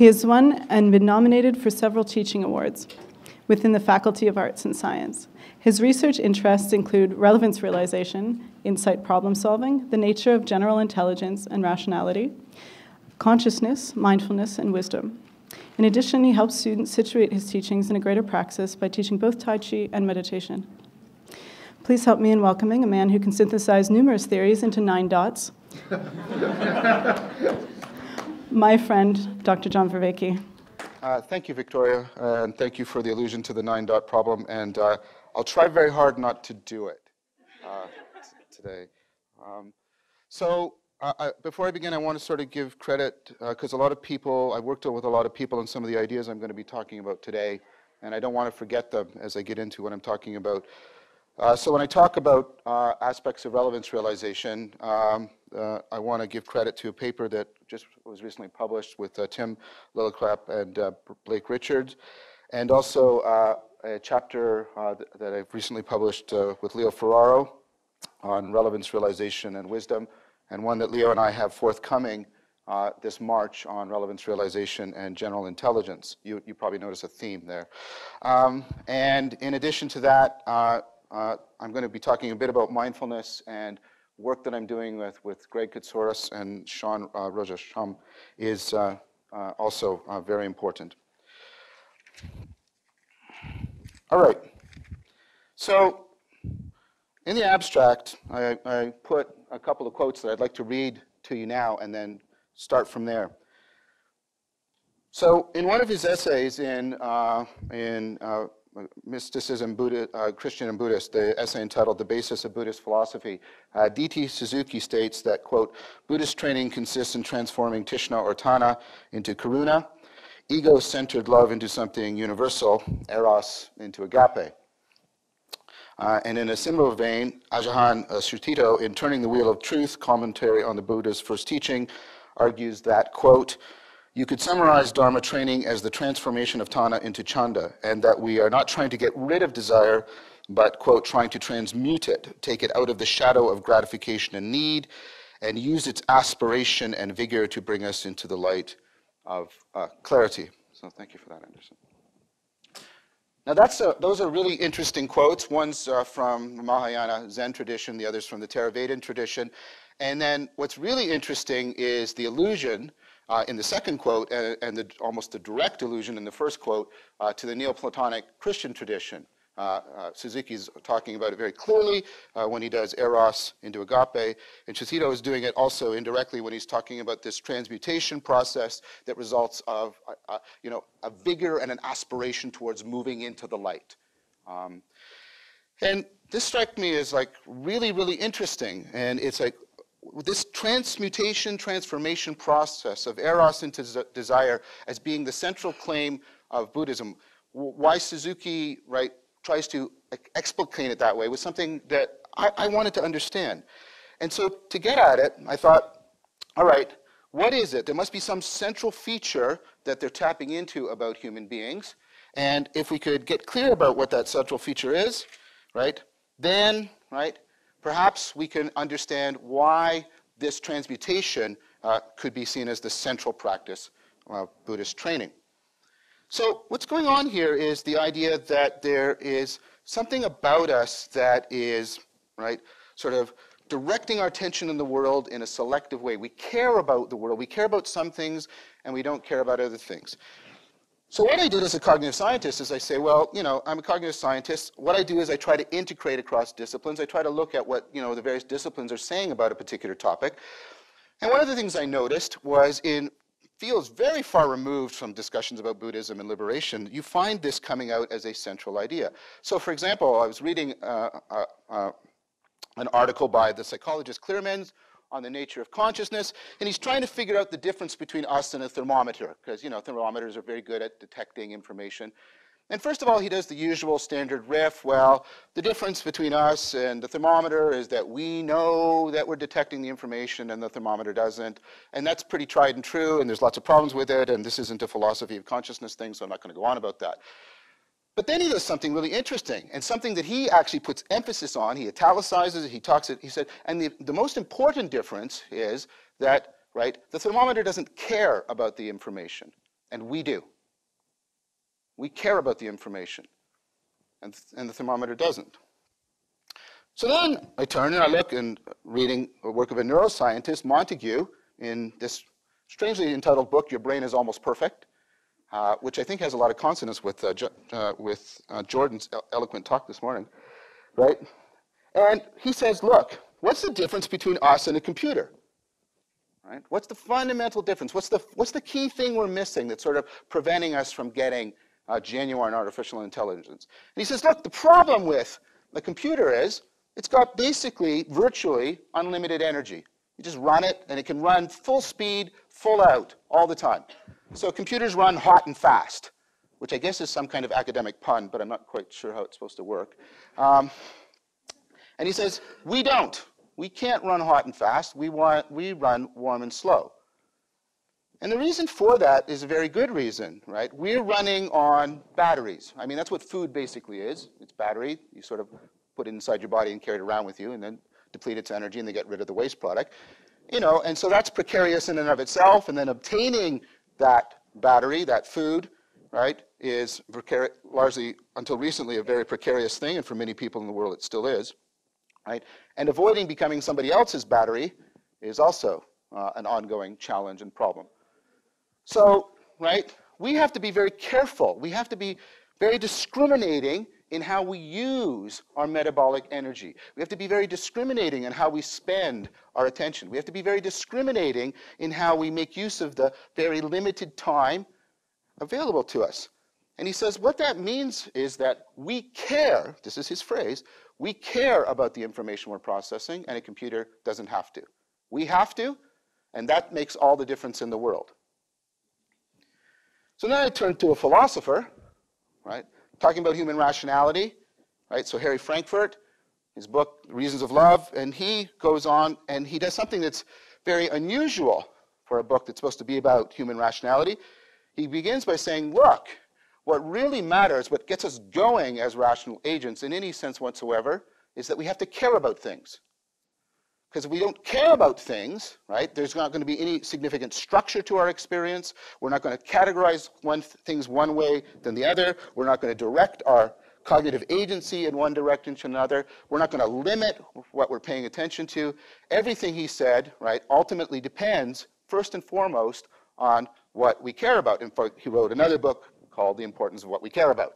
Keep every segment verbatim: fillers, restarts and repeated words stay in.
He has won and been nominated for several teaching awards within the Faculty of Arts and Science. His research interests include relevance realization, insight problem solving, the nature of general intelligence and rationality, consciousness, mindfulness, and wisdom. In addition, he helps students situate his teachings in a greater praxis by teaching both Tai Chi and meditation. Please help me in welcoming a man who can synthesize numerous theories into nine dots. My friend, Doctor John Vervaeke. Uh, thank you, Victoria, uh, and thank you for the allusion to the nine-dot problem. And uh, I'll try very hard not to do it uh, today. Um, so uh, I, before I begin, I want to sort of give credit, because uh, a lot of people, I've worked with a lot of people on some of the ideas I'm going to be talking about today, and I don't want to forget them as I get into what I'm talking about. Uh, so when I talk about uh, aspects of relevance realization, um, uh, I want to give credit to a paper that just was recently published with uh, Tim Lillicrap and uh, Blake Richards, and also uh, a chapter uh, th that I've recently published uh, with Leo Ferraro on relevance realization and wisdom, and one that Leo and I have forthcoming uh, this March on relevance realization and general intelligence. You, you probably notice a theme there. Um, and in addition to that, uh, Uh, I'm going to be talking a bit about mindfulness, and work that I'm doing with, with Greg Katsouris and Sean uh, Rojasham is uh, uh, also uh, very important. All right. So in the abstract, I, I put a couple of quotes that I'd like to read to you now and then start from there. So in one of his essays in, uh, in uh, Mysticism, Buddha, uh, Christian and Buddhist, the essay entitled The Basis of Buddhist Philosophy, uh, D T Suzuki states that, quote, Buddhist training consists in transforming tisna or tanha into karuna, ego-centered love into something universal, Eros into Agape. Uh, and in a similar vein, Ajahan Sucitto, in Turning the Wheel of Truth, commentary on the Buddha's first teaching, argues that, quote, you could summarize Dharma training as the transformation of tanha into chanda, and that we are not trying to get rid of desire, but, quote, trying to transmute it, take it out of the shadow of gratification and need, and use its aspiration and vigor to bring us into the light of uh, clarity. So thank you for that, Anderson. Now that's a, those are really interesting quotes. One's uh, from the Mahayana Zen tradition, the other's from the Theravadan tradition. And then what's really interesting is the allusion Uh, in the second quote, and, and the, almost the direct allusion in the first quote, uh, to the neoplatonic Christian tradition. Uh, uh, Suzuki's talking about it very clearly uh, when he does Eros into Agape, and Sucitto is doing it also indirectly when he's talking about this transmutation process that results of uh, uh, you know, a vigor and an aspiration towards moving into the light. Um, and this struck me as like really, really interesting, and it's like, this transmutation, transformation process of Eros into desire as being the central claim of Buddhism. Why Suzuki, right, tries to explicate it that way was something that I, I wanted to understand. And so to get at it, I thought, all right, what is it? There must be some central feature that they're tapping into about human beings. And if we could get clear about what that central feature is, right, then, right, perhaps we can understand why this transmutation uh, could be seen as the central practice of Buddhist training. So what's going on here is the idea that there is something about us that is, right, sort of directing our attention in the world in a selective way. We care about the world, we care about some things, and we don't care about other things. So what I did as a cognitive scientist is I say, well, you know, I'm a cognitive scientist. What I do is I try to integrate across disciplines. I try to look at what, you know, the various disciplines are saying about a particular topic. And one of the things I noticed was in fields very far removed from discussions about Buddhism and liberation, you find this coming out as a central idea. So for example, I was reading uh, uh, uh, an article by the psychologist Clearmans on the nature of consciousness, and he's trying to figure out the difference between us and a thermometer, because, you know, thermometers are very good at detecting information. And first of all, he does the usual standard riff. Well, the difference between us and the thermometer is that we know that we're detecting the information and the thermometer doesn't. And that's pretty tried and true, and there's lots of problems with it, and this isn't a philosophy of consciousness thing, so I'm not going to go on about that. But then he does something really interesting, and something that he actually puts emphasis on. He italicizes it, he talks it, he said, and the, the most important difference is that, right, the thermometer doesn't care about the information. and we do. We care about the information, and, and the thermometer doesn't. So then I turn and I look and reading a work of a neuroscientist, Montague, in this strangely entitled book, Your Brain is Almost Perfect, uh, which I think has a lot of consonance with, uh, uh, with uh, Jordan's eloquent talk this morning, right? And he says, look, what's the difference between us and a computer? Right? What's the fundamental difference? What's the, what's the key thing we're missing that's sort of preventing us from getting uh, genuine artificial intelligence? And he says, look, the problem with the computer is it's got basically virtually unlimited energy. You just run it, and it can run full speed, full out, all the time. So computers run hot and fast, which I guess is some kind of academic pun, but I'm not quite sure how it's supposed to work. Um, and he says, we don't. We can't run hot and fast. We, want, we run warm and slow. And the reason for that is a very good reason, right? We're running on batteries. I mean, that's what food basically is. It's battery. You sort of put it inside your body and carry it around with you, and then deplete its energy, and they get rid of the waste product. You know, and so that's precarious in and of itself, and then obtaining that battery, that food, right, is largely, until recently, a very precarious thing, and for many people in the world it still is, right? And avoiding becoming somebody else's battery is also uh, an ongoing challenge and problem. So, right, we have to be very careful. We have to be very discriminating in how we use our metabolic energy. We have to be very discriminating in how we spend our attention. We have to be very discriminating in how we make use of the very limited time available to us. And he says what that means is that we care, this is his phrase, we care about the information we're processing, and a computer doesn't have to. We have to, and that makes all the difference in the world. So then I turn to a philosopher, right? Talking about human rationality, right? So Harry Frankfurt, his book, Reasons of Love, and he goes on and he does something that's very unusual for a book that's supposed to be about human rationality. He begins by saying, look, what really matters, what gets us going as rational agents in any sense whatsoever, is that we have to care about things. Because if we don't care about things, right, there's not going to be any significant structure to our experience. We're not going to categorize one th things one way than the other. We're not going to direct our cognitive agency in one direction to another. We're not going to limit what we're paying attention to. Everything he said, right, ultimately depends, first and foremost, on what we care about. In fact, he wrote another book called The Importance of What We Care About.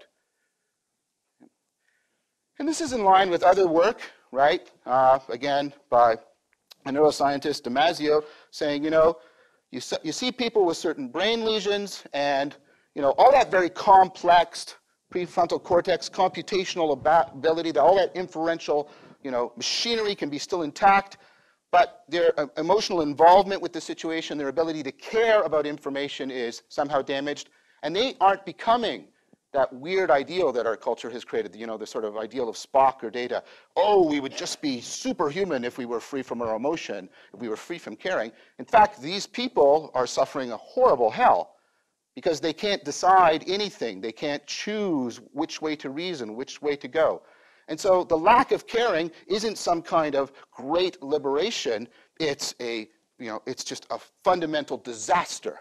And this is in line with other work, right? Uh, again, by a neuroscientist, Damasio, saying, you know, you, you see people with certain brain lesions, and, you know, all that very complex prefrontal cortex computational ability, all that inferential, you know, machinery can be still intact, but their uh, emotional involvement with the situation, their ability to care about information is somehow damaged, and they aren't becoming that weird ideal that our culture has created, you know, the sort of ideal of Spock or Data. Oh, we would just be superhuman if we were free from our emotion, if we were free from caring. In fact, these people are suffering a horrible hell because they can't decide anything. They can't choose which way to reason, which way to go. And so the lack of caring isn't some kind of great liberation. It's a, you know, it's just a fundamental disaster.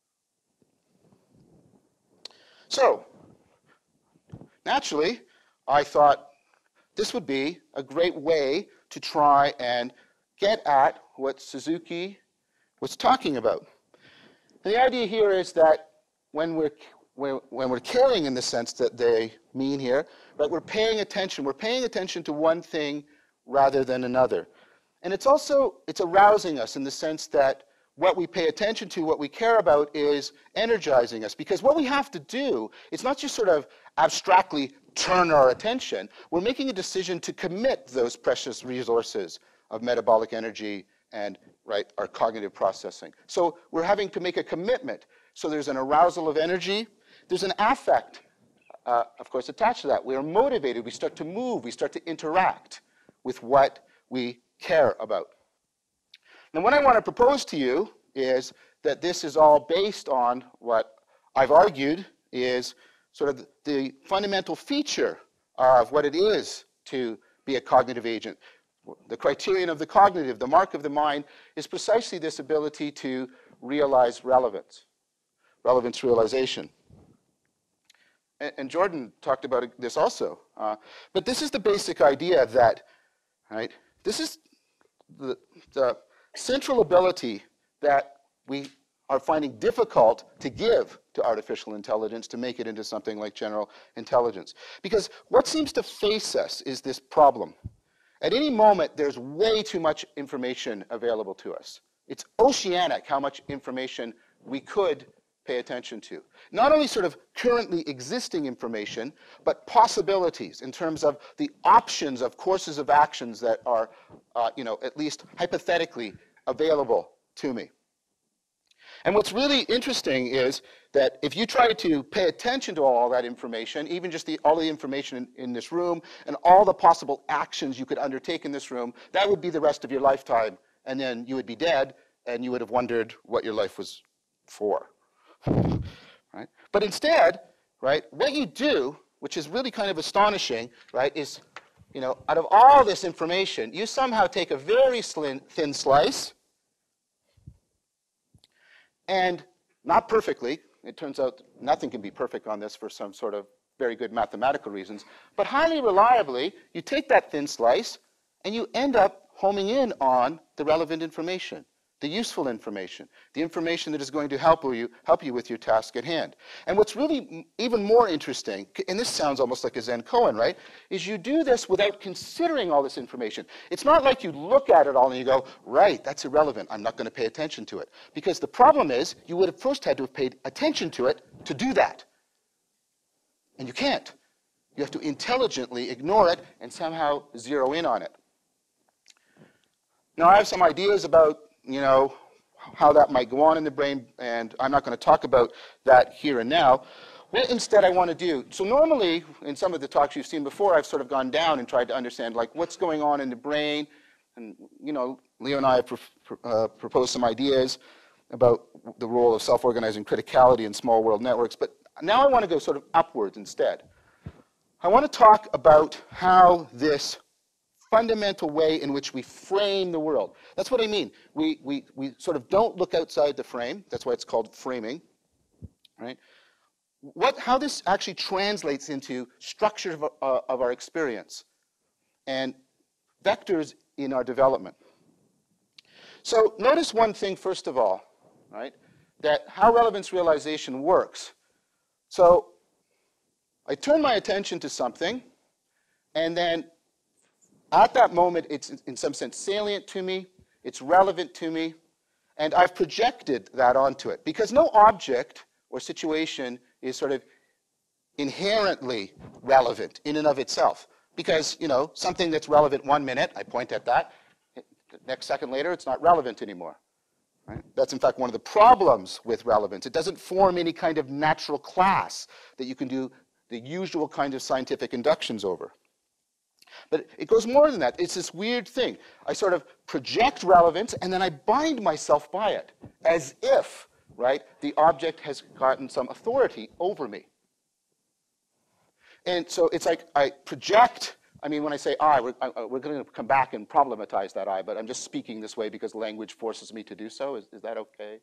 So, naturally, I thought this would be a great way to try and get at what Suzuki was talking about. And the idea here is that when we're, when, when we're caring in the sense that they mean here, right, we're paying attention. We're paying attention to one thing rather than another. And it's also, it's arousing us in the sense that what we pay attention to, what we care about, is energizing us. Because what we have to do, it's not just sort of abstractly turn our attention. We're making a decision to commit those precious resources of metabolic energy and, right, our cognitive processing. So we're having to make a commitment. So there's an arousal of energy. There's an affect, uh, of course, attached to that. We are motivated. We start to move. We start to interact with what we care about. Now, what I want to propose to you is that this is all based on what I've argued is sort of the fundamental feature of what it is to be a cognitive agent. The criterion of the cognitive, the mark of the mind, is precisely this ability to realize relevance. relevance realization. And, and Jordan talked about this also. Uh, but this is the basic idea that, right, this is the, the central ability that we are finding difficult to give to artificial intelligence to make it into something like general intelligence. Because what seems to face us is this problem. At any moment, there's way too much information available to us. It's oceanic how much information we could pay attention to. Not only sort of currently existing information, but possibilities in terms of the options of courses of actions that are, uh, you know, at least hypothetically available to me. And what's really interesting is that if you try to pay attention to all that information, even just the, all the information in, in this room, and all the possible actions you could undertake in this room, that would be the rest of your lifetime, and then you would be dead, and you would have wondered what your life was for. Right? But instead, right, what you do, which is really kind of astonishing, right, is, you know, out of all this information, you somehow take a very slim, thin slice, and not perfectly, it turns out nothing can be perfect on this for some sort of very good mathematical reasons, but highly reliably, you take that thin slice and you end up homing in on the relevant information, the useful information, the information that is going to help you, help you with your task at hand. And what's really even more interesting, and this sounds almost like a Zen koan, right, is you do this without considering all this information. It's not like you look at it all and you go, right, that's irrelevant, I'm not going to pay attention to it. Because the problem is, you would have first had to have paid attention to it to do that. And you can't. You have to intelligently ignore it and somehow zero in on it. Now, I have some ideas about, you know, how that might go on in the brain, and I'm not going to talk about that here and now. What instead I want to do, so normally in some of the talks you've seen before, I've sort of gone down and tried to understand like what's going on in the brain, and you know, Leo and I have pro uh, proposed some ideas about the role of self-organizing criticality in small world networks, but now I want to go sort of upwards instead. I want to talk about how this fundamental way in which we frame the world. That's what I mean. We, we, we sort of don't look outside the frame. That's why it's called framing. Right? What, how this actually translates into structure of, uh, of our experience and vectors in our development. So notice one thing first of all, right? That how relevance realization works. So I turn my attention to something, and then at that moment, it's in some sense salient to me, it's relevant to me, and I've projected that onto it. Because no object or situation is sort of inherently relevant in and of itself. Because, you know, something that's relevant one minute, I point at that, the next second later, it's not relevant anymore. Right? That's in fact one of the problems with relevance. It doesn't form any kind of natural class that you can do the usual kind of scientific inductions over. But it goes more than that. It's this weird thing. I sort of project relevance, and then I bind myself by it, as if, right, the object has gotten some authority over me. And so it's like I project, I mean, when I say I, we're, I, we're going to come back and problematize that I, but I'm just speaking this way because language forces me to do so. Is, is that okay?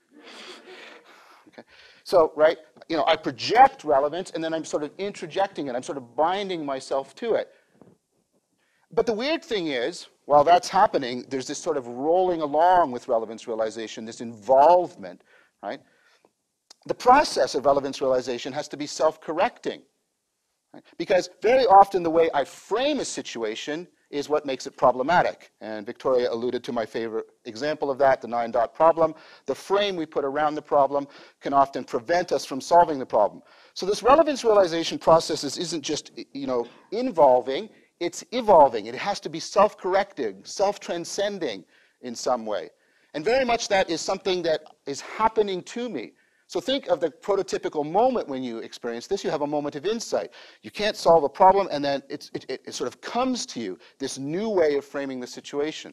Okay. So, right, you know, I project relevance, and then I'm sort of introjecting it. I'm sort of binding myself to it. But the weird thing is, while that's happening, there's this sort of rolling along with relevance realization, this involvement, right? The process of relevance realization has to be self-correcting. Right? Because very often the way I frame a situation is what makes it problematic. And Victoria alluded to my favorite example of that, the nine-dot problem. The frame we put around the problem can often prevent us from solving the problem. So this relevance realization process is, isn't just, you know, involving, it's evolving. It has to be self-correcting, self-transcending in some way. And very much that is something that is happening to me. So think of the prototypical moment when you experience this. You have a moment of insight. You can't solve a problem, and then it's, it, it, it sort of comes to you, this new way of framing the situation.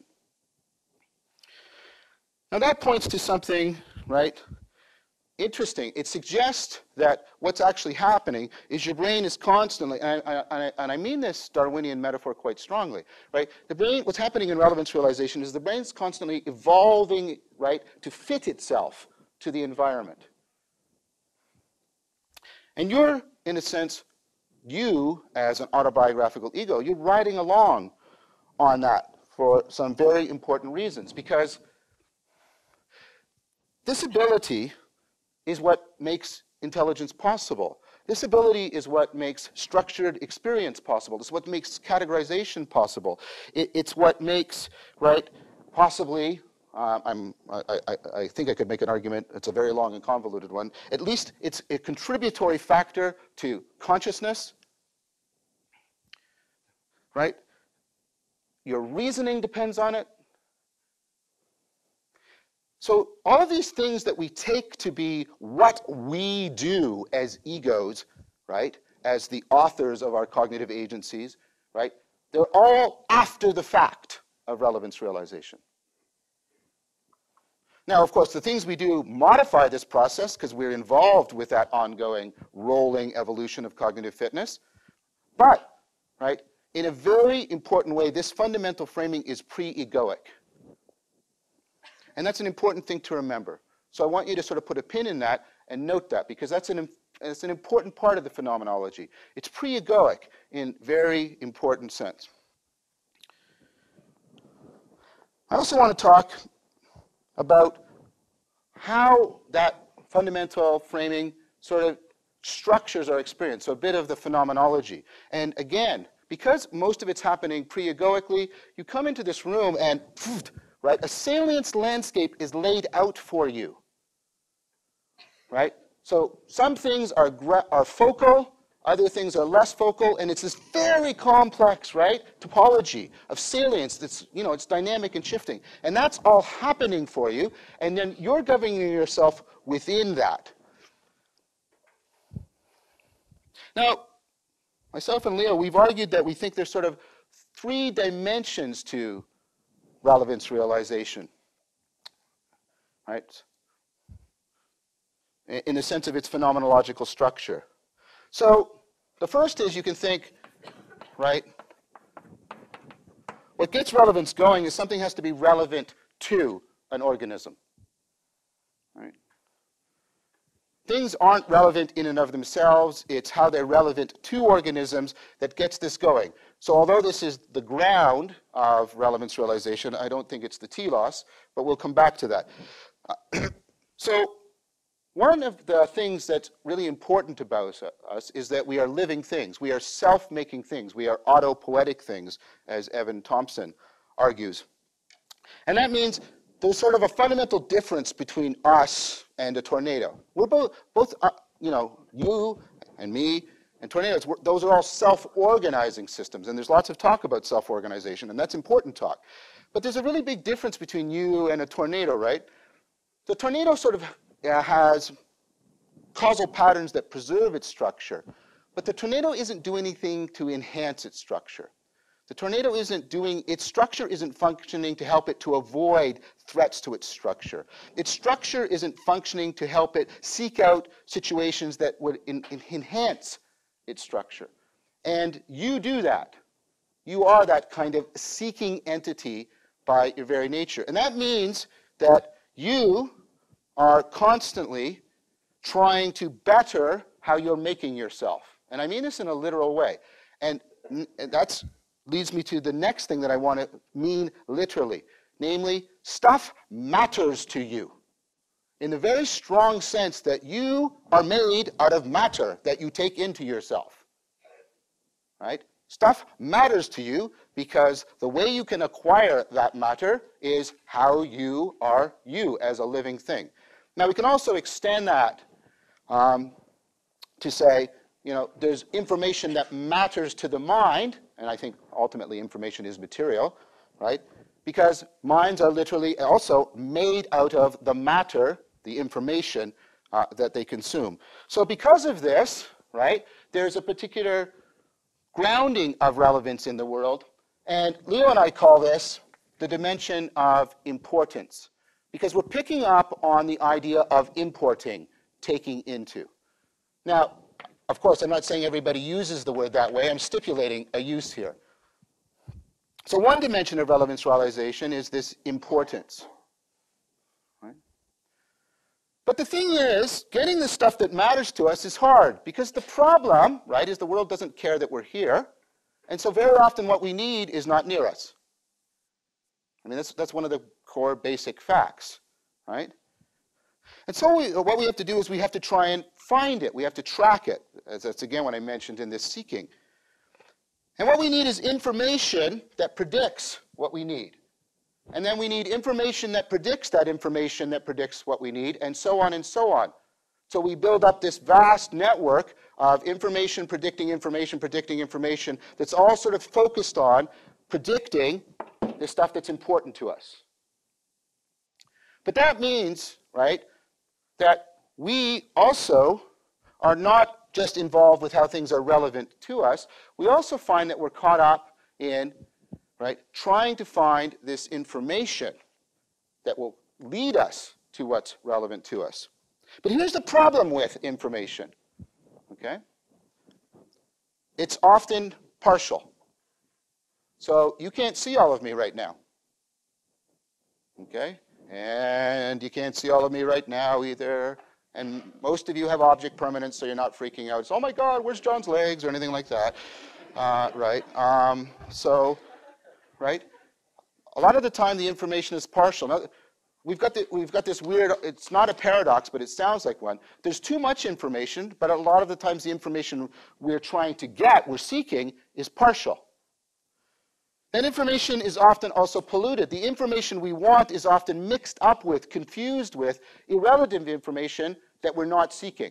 Now that points to something, right, interesting. It suggests that what's actually happening is your brain is constantly, and I, and I, and I mean this Darwinian metaphor quite strongly, right? The brain, what's happening in relevance realization is the brain's constantly evolving, right, to fit itself to the environment. And you're, in a sense, you, as an autobiographical ego, you're riding along on that for some very important reasons, because this ability is what makes intelligence possible. This ability is what makes structured experience possible. It's what makes categorization possible. It, it's what makes, right, possibly, uh, I'm, I, I, I think I could make an argument, it's a very long and convoluted one, at least it's a contributory factor to consciousness, right? Your reasoning depends on it. So all of these things that we take to be what we do as egos, right, as the authors of our cognitive agencies, right, they're all after the fact of relevance realization. Now, of course, the things we do modify this process because we're involved with that ongoing rolling evolution of cognitive fitness. But, right, in a very important way, this fundamental framing is pre-egoic. And that's an important thing to remember. So I want you to sort of put a pin in that and note that, because that's an, it's an important part of the phenomenology. It's pre-egoic in very important sense. I also want to talk about how that fundamental framing sort of structures our experience, so a bit of the phenomenology. And again, because most of it's happening pre-egoically, you come into this room and poof, right, a salience landscape is laid out for you, right? So some things are, are focal, other things are less focal, and it's this very complex, right, topology of salience that's, you know, it's dynamic and shifting. And that's all happening for you, and then you're governing yourself within that. Now, myself and Leo, we've argued that we think there's sort of three dimensions to relevance realization, right? In the sense of its phenomenological structure. So the first is you can think, right, what gets relevance going is something has to be relevant to an organism, right? Things aren't relevant in and of themselves. It's how they're relevant to organisms that gets this going. So although this is the ground of relevance realization, I don't think it's the telos, but we'll come back to that. Uh, so one of the things that's really important about us is that we are living things. We are self-making things. We are autopoietic things, as Evan Thompson argues. And that means there's sort of a fundamental difference between us and a tornado. We're both, both uh, you know, you and me and tornadoes, those are all self-organizing systems. And there's lots of talk about self-organization, and that's important talk. But there's a really big difference between you and a tornado, right? The tornado sort of uh, has causal patterns that preserve its structure. But the tornado isn't doing anything to enhance its structure. The tornado isn't doing, its structure isn't functioning to help it to avoid threats to its structure. Its structure isn't functioning to help it seek out situations that would in, in enhance its structure. And you do that. You are that kind of seeking entity by your very nature. And that means that you are constantly trying to better how you're making yourself. And I mean this in a literal way. And that's leads me to the next thing that I want to mean literally. Namely, stuff matters to you. In the very strong sense that you are made out of matter that you take into yourself. Right? Stuff matters to you because the way you can acquire that matter is how you are you as a living thing. Now, we can also extend that um, to say, you know, there's information that matters to the mind, and I think ultimately information is material, right? Because minds are literally also made out of the matter, the information uh, that they consume. So because of this, right, there's a particular grounding of relevance in the world, and Leo and I call this the dimension of importance, because we're picking up on the idea of importing, taking into. Now, of course, I'm not saying everybody uses the word that way. I'm stipulating a use here. So one dimension of relevance realization is this importance. Right? But the thing is, getting the stuff that matters to us is hard, because the problem, right, is the world doesn't care that we're here. And so very often what we need is not near us. I mean, that's, that's one of the core basic facts, right? And so we, what we have to do is we have to try and find it. We have to track it. As that's again what I mentioned in this seeking. And what we need is information that predicts what we need. And then we need information that predicts that information that predicts what we need, and so on and so on. So we build up this vast network of information predicting information predicting information that's all sort of focused on predicting the stuff that's important to us. But that means, right, that we also are not just involved with how things are relevant to us. We also find that we're caught up in, right, trying to find this information that will lead us to what's relevant to us. But here's the problem with information, okay? It's often partial. So you can't see all of me right now, okay? And you can't see all of me right now either. And most of you have object permanence, so you're not freaking out. It's, oh my God, where's John's legs, or anything like that, uh, right? Um, so, right? A lot of the time, the information is partial. Now, we've got, the, we've got this weird, it's not a paradox, but it sounds like one. There's too much information, but a lot of the times the information we're trying to get, we're seeking, is partial. That information is often also polluted. The information we want is often mixed up with, confused with, irrelevant information that we're not seeking.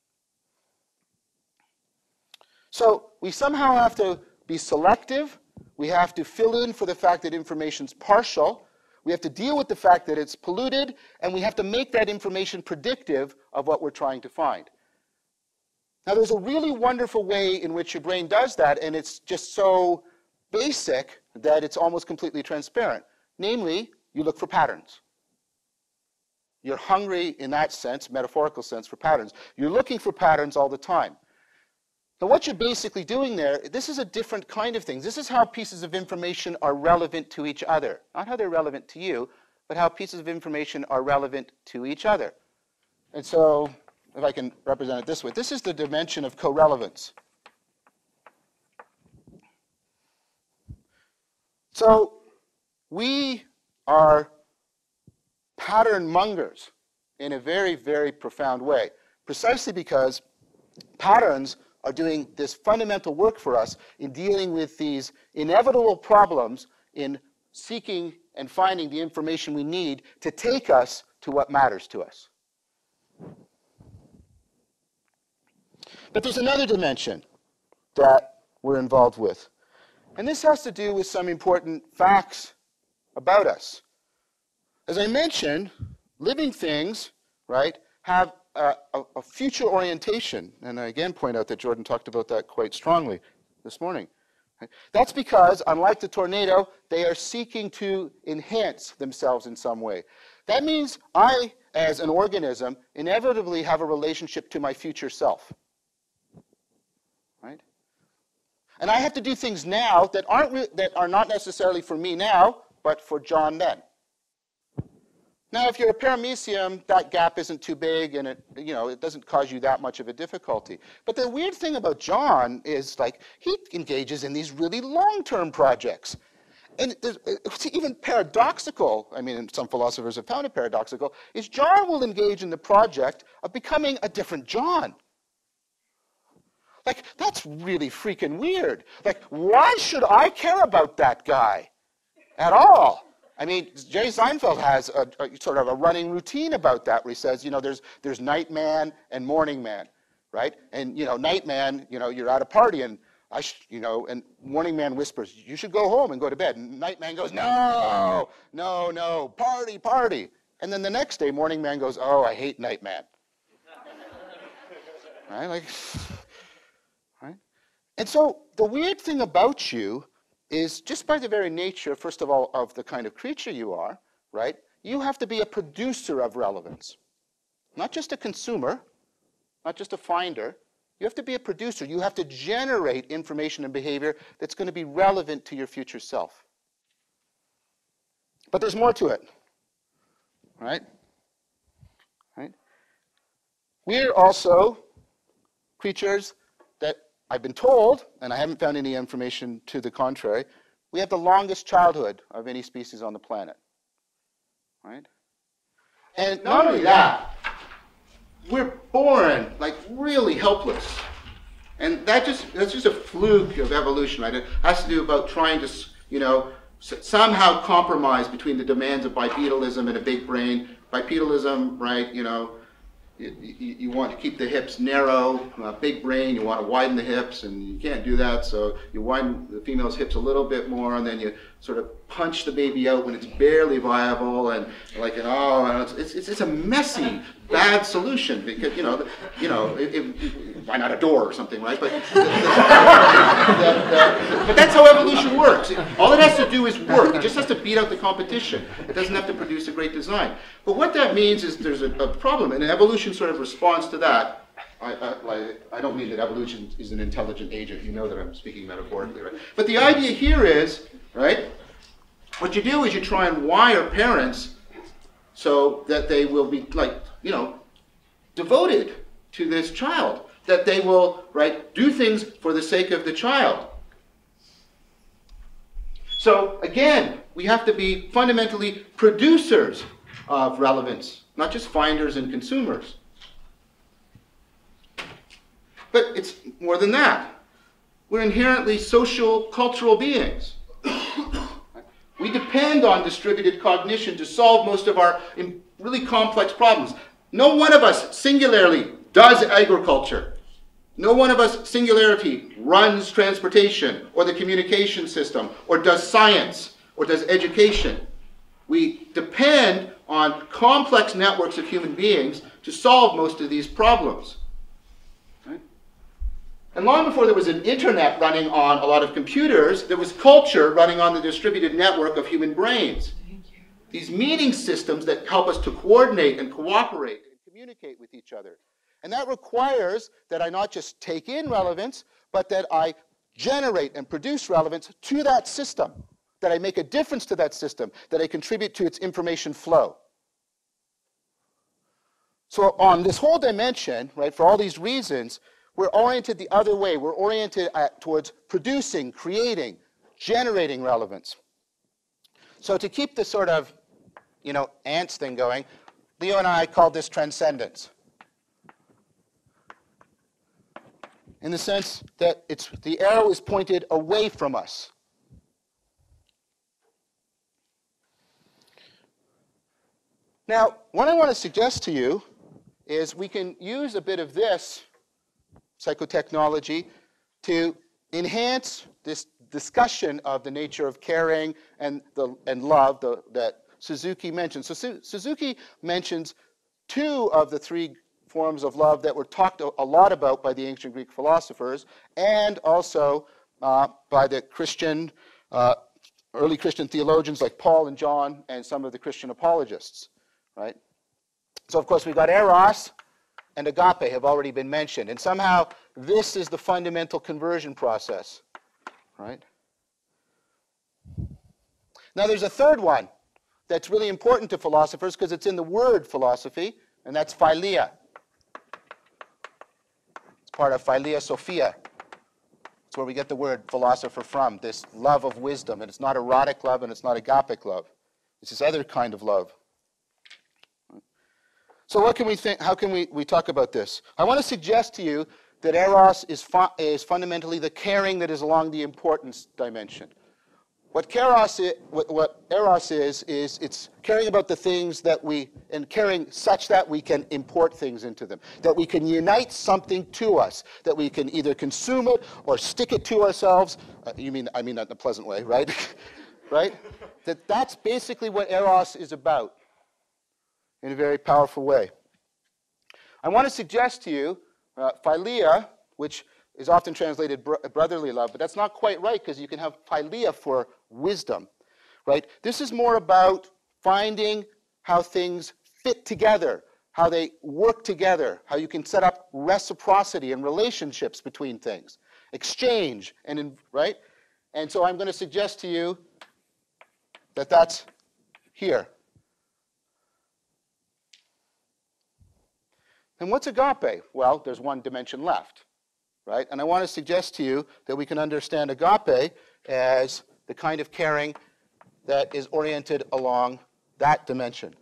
So we somehow have to be selective. We have to fill in for the fact that information's partial. We have to deal with the fact that it's polluted, and we have to make that information predictive of what we're trying to find. Now, there's a really wonderful way in which your brain does that, and it's just so basic that it's almost completely transparent. Namely, you look for patterns. You're hungry in that sense, metaphorical sense, for patterns. You're looking for patterns all the time. Now, what you're basically doing there, this is a different kind of thing. This is how pieces of information are relevant to each other. Not how they're relevant to you, but how pieces of information are relevant to each other. And so, if I can represent it this way, this is the dimension of co-relevance. So, we are pattern mongers in a very, very profound way, precisely because patterns are doing this fundamental work for us in dealing with these inevitable problems in seeking and finding the information we need to take us to what matters to us. But there's another dimension that we're involved with. And this has to do with some important facts about us. As I mentioned, living things, right, have a, a, a future orientation. And I again point out that Jordan talked about that quite strongly this morning. That's because, unlike the tornado, they are seeking to enhance themselves in some way. That means I, as an organism, inevitably have a relationship to my future self. Right? And I have to do things now that aren't re that are not necessarily for me now, but for John then. Now, if you're a paramecium, that gap isn't too big, and it, you know, it doesn't cause you that much of a difficulty. But the weird thing about John is, like, he engages in these really long-term projects. And it's even paradoxical, I mean, some philosophers have found it paradoxical, is John will engage in the project of becoming a different John. Like, that's really freaking weird. Like, why should I care about that guy at all? I mean, Jerry Seinfeld has a, a sort of a running routine about that, where he says, you know, there's, there's night man and morning man, right? And, you know, night man, you know, you're at a party, and, I sh you know, and morning man whispers, you should go home and go to bed. And night man goes, no, no, no, party, party. And then the next day, morning man goes, oh, I hate night man. Right? Like, right? And so the weird thing about you is, just by the very nature, first of all, of the kind of creature you are, right, you have to be a producer of relevance. Not just a consumer, not just a finder. You have to be a producer. You have to generate information and behavior that's going to be relevant to your future self. But there's more to it, right? Right? we're also creatures that I've been told, and I haven't found any information to the contrary, we have the longest childhood of any species on the planet. Right? And not only that, we're born like really helpless. And that just, that's just a fluke of evolution, right? It has to do about trying to, you know, somehow compromise between the demands of bipedalism and a big brain. Bipedalism, right, you know, you, you, you want to keep the hips narrow, uh, big brain, you want to widen the hips, and you can't do that, so you widen the female's hips a little bit more, and then you sort of punch the baby out when it's barely viable, and like, and, oh, and it's, it's, it's a messy, bad solution, because, you know, you know, it, it, why not a door or something, right? But, the, the, the, the, but that's how evolution works. All it has to do is work. It just has to beat out the competition. It doesn't have to produce a great design. But what that means is there's a, a problem, and evolution sort of responds to that. I, I, like, I don't mean that evolution is an intelligent agent. You know that I'm speaking metaphorically, right? But the idea here is, right, what you do is you try and wire parents so that they will be, like, you know, devoted to this child, that they will, right, do things for the sake of the child. So again, we have to be fundamentally producers of relevance, not just finders and consumers. But it's more than that. We're inherently social, cultural beings. We depend on distributed cognition to solve most of our really complex problems. No one of us singularly does agriculture. No one of us singularity runs transportation or the communication system or does science or does education. We depend on complex networks of human beings to solve most of these problems. Right? And long before there was an internet running on a lot of computers, there was culture running on the distributed network of human brains. These meeting systems that help us to coordinate and cooperate and communicate with each other. And that requires that I not just take in relevance, but that I generate and produce relevance to that system, that I make a difference to that system, that I contribute to its information flow. So on this whole dimension, right, for all these reasons, we're oriented the other way. We're oriented at, towards producing, creating, generating relevance. So to keep this sort of, you know, ants thing going, Leo and I called this transcendence. In the sense that it's, the arrow is pointed away from us. Now, what I want to suggest to you is we can use a bit of this psychotechnology to enhance this discussion of the nature of caring and, the, and love the, that Suzuki mentioned. So Su Suzuki mentions two of the three forms of love that were talked a lot about by the ancient Greek philosophers and also uh, by the Christian, uh, early Christian theologians like Paul and John and some of the Christian apologists, right? So of course we've got Eros and Agape have already been mentioned, and somehow this is the fundamental conversion process, right? Now there's a third one that's really important to philosophers because it's in the word philosophy, and that's philia. Part of Philia Sophia. It's where we get the word philosopher from, this love of wisdom. And it's not erotic love and it's not agapic love. It's this other kind of love. So what can we think, how can we, we talk about this? I want to suggest to you that Eros is, fu is fundamentally the caring that is along the importance dimension. What, Keros is, what, what Eros is, is it's caring about the things that we, and caring such that we can import things into them, that we can unite something to us, that we can either consume it or stick it to ourselves. Uh, you mean, I mean that in a pleasant way, right? Right? That that's basically what Eros is about in a very powerful way. I want to suggest to you uh, philia, which is often translated bro brotherly love, but that's not quite right because you can have philia for wisdom, right? This is more about finding how things fit together, how they work together, how you can set up reciprocity and relationships between things, exchange, and in, right? And so I'm going to suggest to you that that's here. And what's agape? Well, there's one dimension left, right? And I want to suggest to you that we can understand agape as the kind of caring that is oriented along that dimension.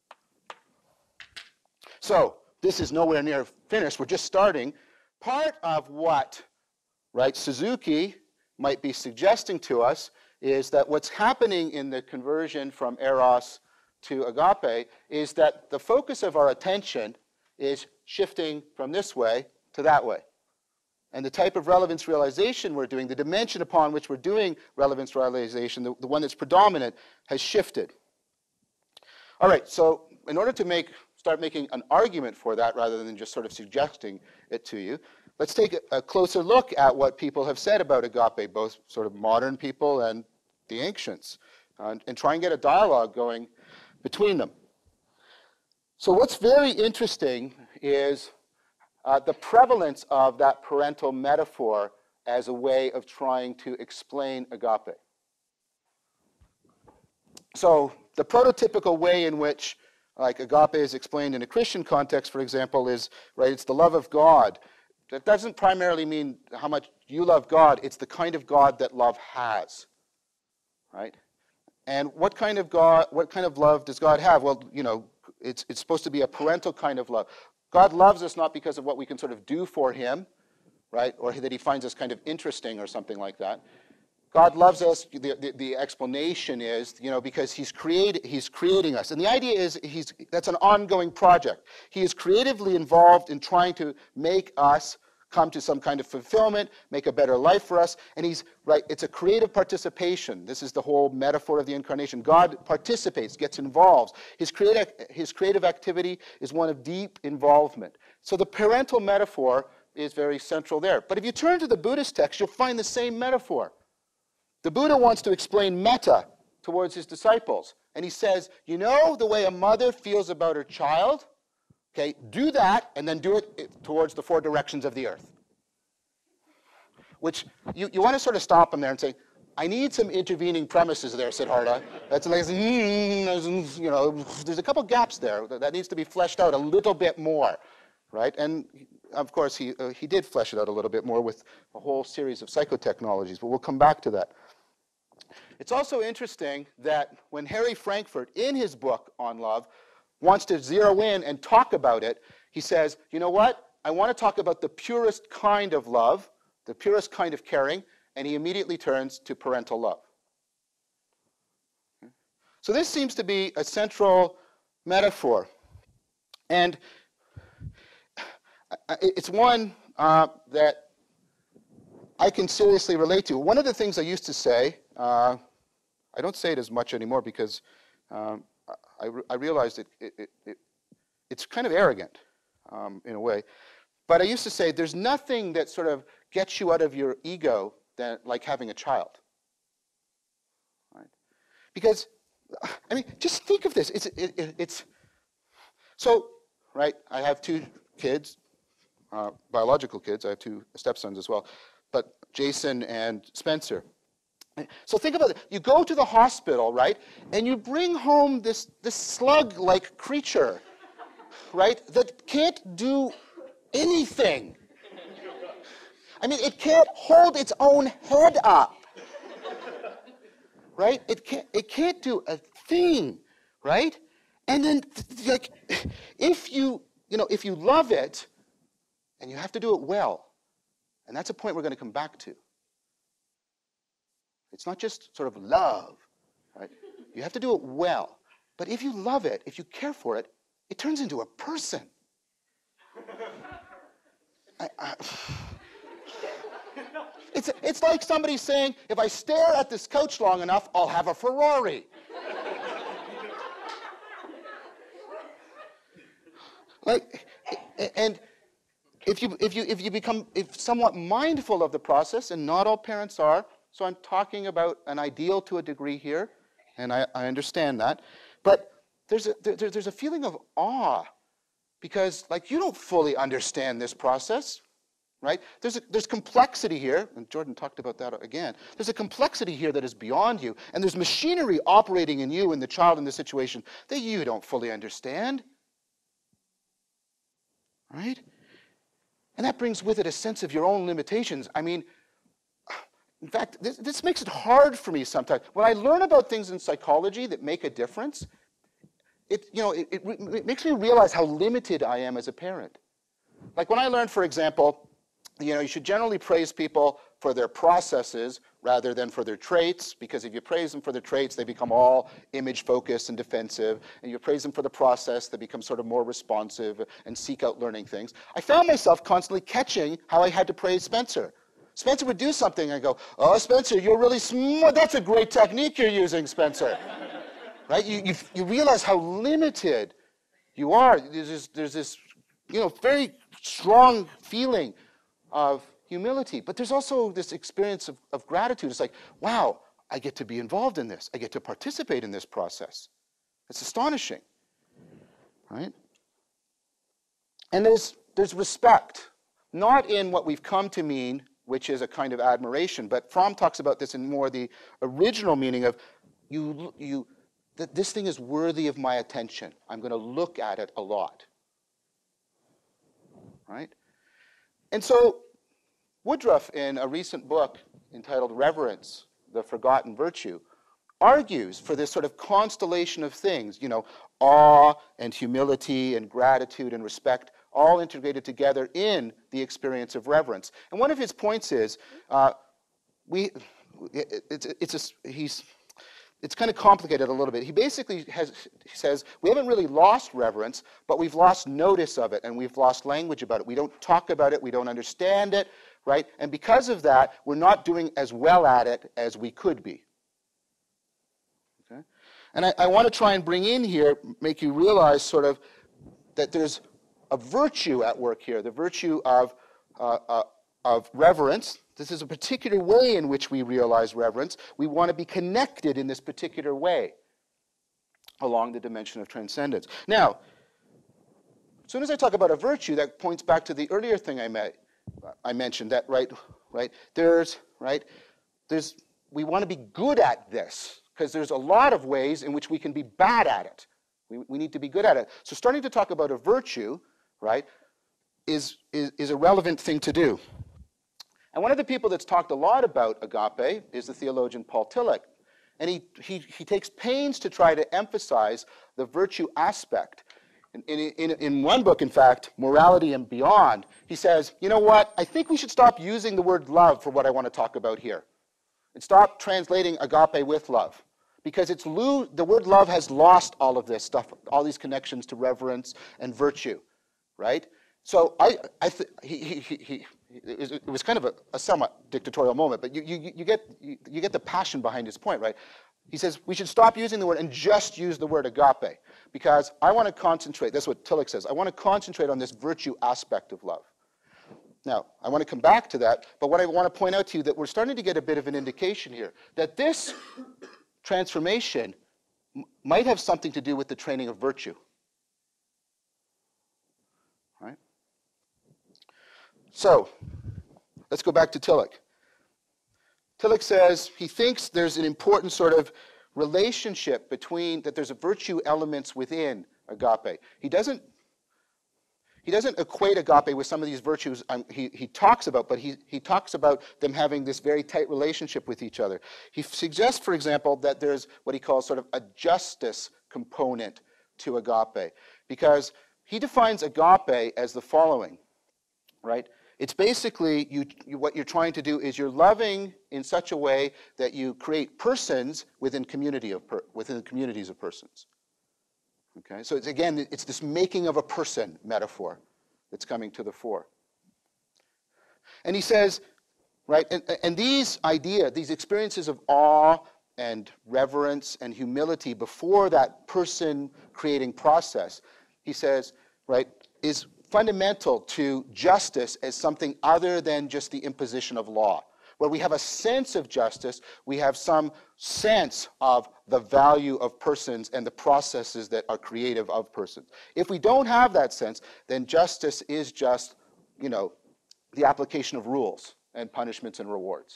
So this is nowhere near finished. We're just starting. Part of what, right, Suzuki might be suggesting to us is that what's happening in the conversion from Eros to agape is that the focus of our attention is shifting from this way to that way. And the type of relevance realization we're doing, the dimension upon which we're doing relevance realization, the, the one that's predominant, has shifted. All right, so in order to make, start making an argument for that rather than just sort of suggesting it to you, let's take a, a closer look at what people have said about agape, both sort of modern people and the ancients, uh, and try and get a dialogue going between them. So what's very interesting is uh, the prevalence of that parental metaphor as a way of trying to explain agape. So the prototypical way in which like agape is explained in a Christian context, for example, is, right, it's the love of God. That doesn't primarily mean how much you love God, it's the kind of God that love has, right? And what kind of God, what kind of love does God have? Well, you know, it's, it's supposed to be a parental kind of love. God loves us not because of what we can sort of do for him, right? Or that he finds us kind of interesting or something like that. God loves us, the, the, the explanation is, you know, because he's, create, he's creating us. And the idea is he's, that's an ongoing project. He is creatively involved in trying to make us come to some kind of fulfillment, make a better life for us. And he's, right, it's a creative participation. This is the whole metaphor of the incarnation. God participates, gets involved. His creative, his creative activity is one of deep involvement. So the parental metaphor is very central there. But if you turn to the Buddhist text, you'll find the same metaphor. The Buddha wants to explain metta towards his disciples. And he says, you know the way a mother feels about her child? Okay, do that and then do it towards the four directions of the earth. Which, you, you want to sort of stop him there and say, I need some intervening premises there, Siddhartha. That's like, mm, you know, there's a couple gaps there that needs to be fleshed out a little bit more, right? And of course, he, uh, he did flesh it out a little bit more with a whole series of psychotechnologies, but we'll come back to that. It's also interesting that when Harry Frankfurt, in his book on love, wants to zero in and talk about it, he says, you know what? I want to talk about the purest kind of love, the purest kind of caring, and he immediately turns to parental love. So this seems to be a central metaphor. And it's one uh, that I can seriously relate to. One of the things I used to say, uh, I don't say it as much anymore because um, I, re I realized it, it, it, it, it's kind of arrogant um, in a way. But I used to say there's nothing that sort of gets you out of your ego than like having a child. Right? Because, I mean, just think of this. It's, it, it, it's so, right, I have two kids. Uh, biological kids. I have two stepsons as well, but Jason and Spencer. So think about it. You go to the hospital, right, and you bring home this, this slug-like creature, right, that can't do anything. I mean, it can't hold its own head up, right? It can't, it can't do a thing, right? And then, like, if you, you know, if you love it, and you have to do it well. And that's a point we're going to come back to. It's not just sort of love, right? You have to do it well. But if you love it, if you care for it, it turns into a person. I, I, it's, it's like somebody saying, if I stare at this couch long enough, I'll have a Ferrari. Like, and If you, if, you, if you become if somewhat mindful of the process, and not all parents are, so I'm talking about an ideal to a degree here, and I, I understand that, but there's a, there, there's a feeling of awe, because like you don't fully understand this process, right? There's, a, there's complexity here, and Jordan talked about that again. There's a complexity here that is beyond you, and there's machinery operating in you and the child in the situation that you don't fully understand. right? And that brings with it a sense of your own limitations. I mean, in fact, this, this makes it hard for me sometimes. When I learn about things in psychology that make a difference, it, you know, it, it, it makes me realize how limited I am as a parent. Like when I learned, for example, you know, you should generally praise people for their processes rather than for their traits, because if you praise them for their traits, they become all image-focused and defensive, and you praise them for the process, they become sort of more responsive and seek out learning things. I found myself constantly catching how I had to praise Spencer. Spencer would do something, and I go, oh, Spencer, you're really smart. That's a great technique you're using, Spencer. Right? You, you, you realize how limited you are. There's this, there's this, you know, very strong feeling of humility. But there's also this experience of, of gratitude. It's like, wow, I get to be involved in this. I get to participate in this process. It's astonishing. Right? And there's, there's respect, not in what we've come to mean, which is a kind of admiration, but Fromm talks about this in more the original meaning of you, you, that this thing is worthy of my attention. I'm going to look at it a lot. Right? And so Woodruff, in a recent book entitled Reverence, the Forgotten Virtue, argues for this sort of constellation of things, you know, awe and humility and gratitude and respect, all integrated together in the experience of reverence. And one of his points is, uh, we, it, it's, it's a, he's, it's kind of complicated a little bit. He basically has, he says, we haven't really lost reverence, but we've lost notice of it, and we've lost language about it. We don't talk about it, we don't understand it, right? And because of that, we're not doing as well at it as we could be. Okay? And I, I want to try and bring in here, make you realize sort of that there's a virtue at work here, the virtue of, uh, uh, of reverence. This is a particular way in which we realize reverence. We want to be connected in this particular way along the dimension of transcendence. Now, as soon as I talk about a virtue, that points back to the earlier thing I, met, I mentioned, that, right, right, there's, right, there's, we want to be good at this, because there's a lot of ways in which we can be bad at it. We, we need to be good at it. So starting to talk about a virtue, right, is, is, is a relevant thing to do. And one of the people that's talked a lot about agape is the theologian Paul Tillich. And he, he, he takes pains to try to emphasize the virtue aspect. In, in, in one book, in fact, Morality and Beyond, he says, you know what, I think we should stop using the word love for what I want to talk about here. And stop translating agape with love. Because it's lo- the word love has lost all of this stuff, all these connections to reverence and virtue, right? So I, I th- he, he, he, he, it was kind of a, a somewhat dictatorial moment, but you, you, you, get, you, you get the passion behind his point, right? He says we should stop using the word and just use the word agape, because I want to concentrate, that's what Tillich says, I want to concentrate on this virtue aspect of love. Now, I want to come back to that, but what I want to point out to you that we're starting to get a bit of an indication here, that this transformation m- might have something to do with the training of virtue. Right? So, let's go back to Tillich. Tillich says he thinks there's an important sort of relationship between, that there's a virtue elements within agape. He doesn't He doesn't equate agape with some of these virtues um, he, he talks about, but he, he talks about them having this very tight relationship with each other. He suggests, for example, that there's what he calls sort of a justice component to agape, because he defines agape as the following, right? It's basically you, you, what you're trying to do is you're loving in such a way that you create persons within, community of per, within communities of persons. Okay, so it's, again, it's this making of a person metaphor that's coming to the fore. And he says, right, and, and these ideas, these experiences of awe and reverence and humility before that person creating process, he says, right, is fundamental to justice as something other than just the imposition of law. Where we have a sense of justice, we have some sense of the value of persons and the processes that are creative of persons. If we don't have that sense, then justice is just, you know, the application of rules and punishments and rewards.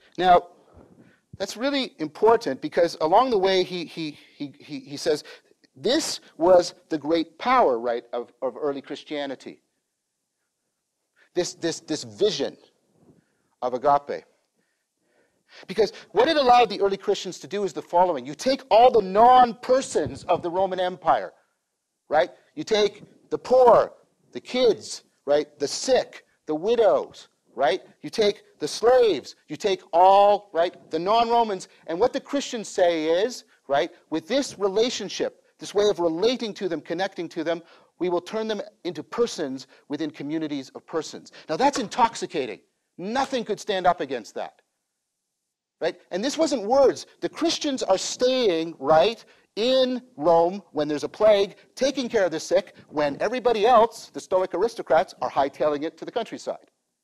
Now, that's really important because along the way he, he, he, he, he says This was the great power, right, of, of early Christianity. This, this, this vision of agape. Because what it allowed the early Christians to do is the following. You take all the non-persons of the Roman Empire, right? You take the poor, the kids, right? The sick, the widows, right? You take the slaves, you take all, right? The non-Romans. And what the Christians say is, right? With this relationship, this way of relating to them, connecting to them, we will turn them into persons within communities of persons. Now that's intoxicating. Nothing could stand up against that. Right? And this wasn't words. The Christians are staying, right, in Rome when there's a plague, taking care of the sick, when everybody else, the Stoic aristocrats, are hightailing it to the countryside.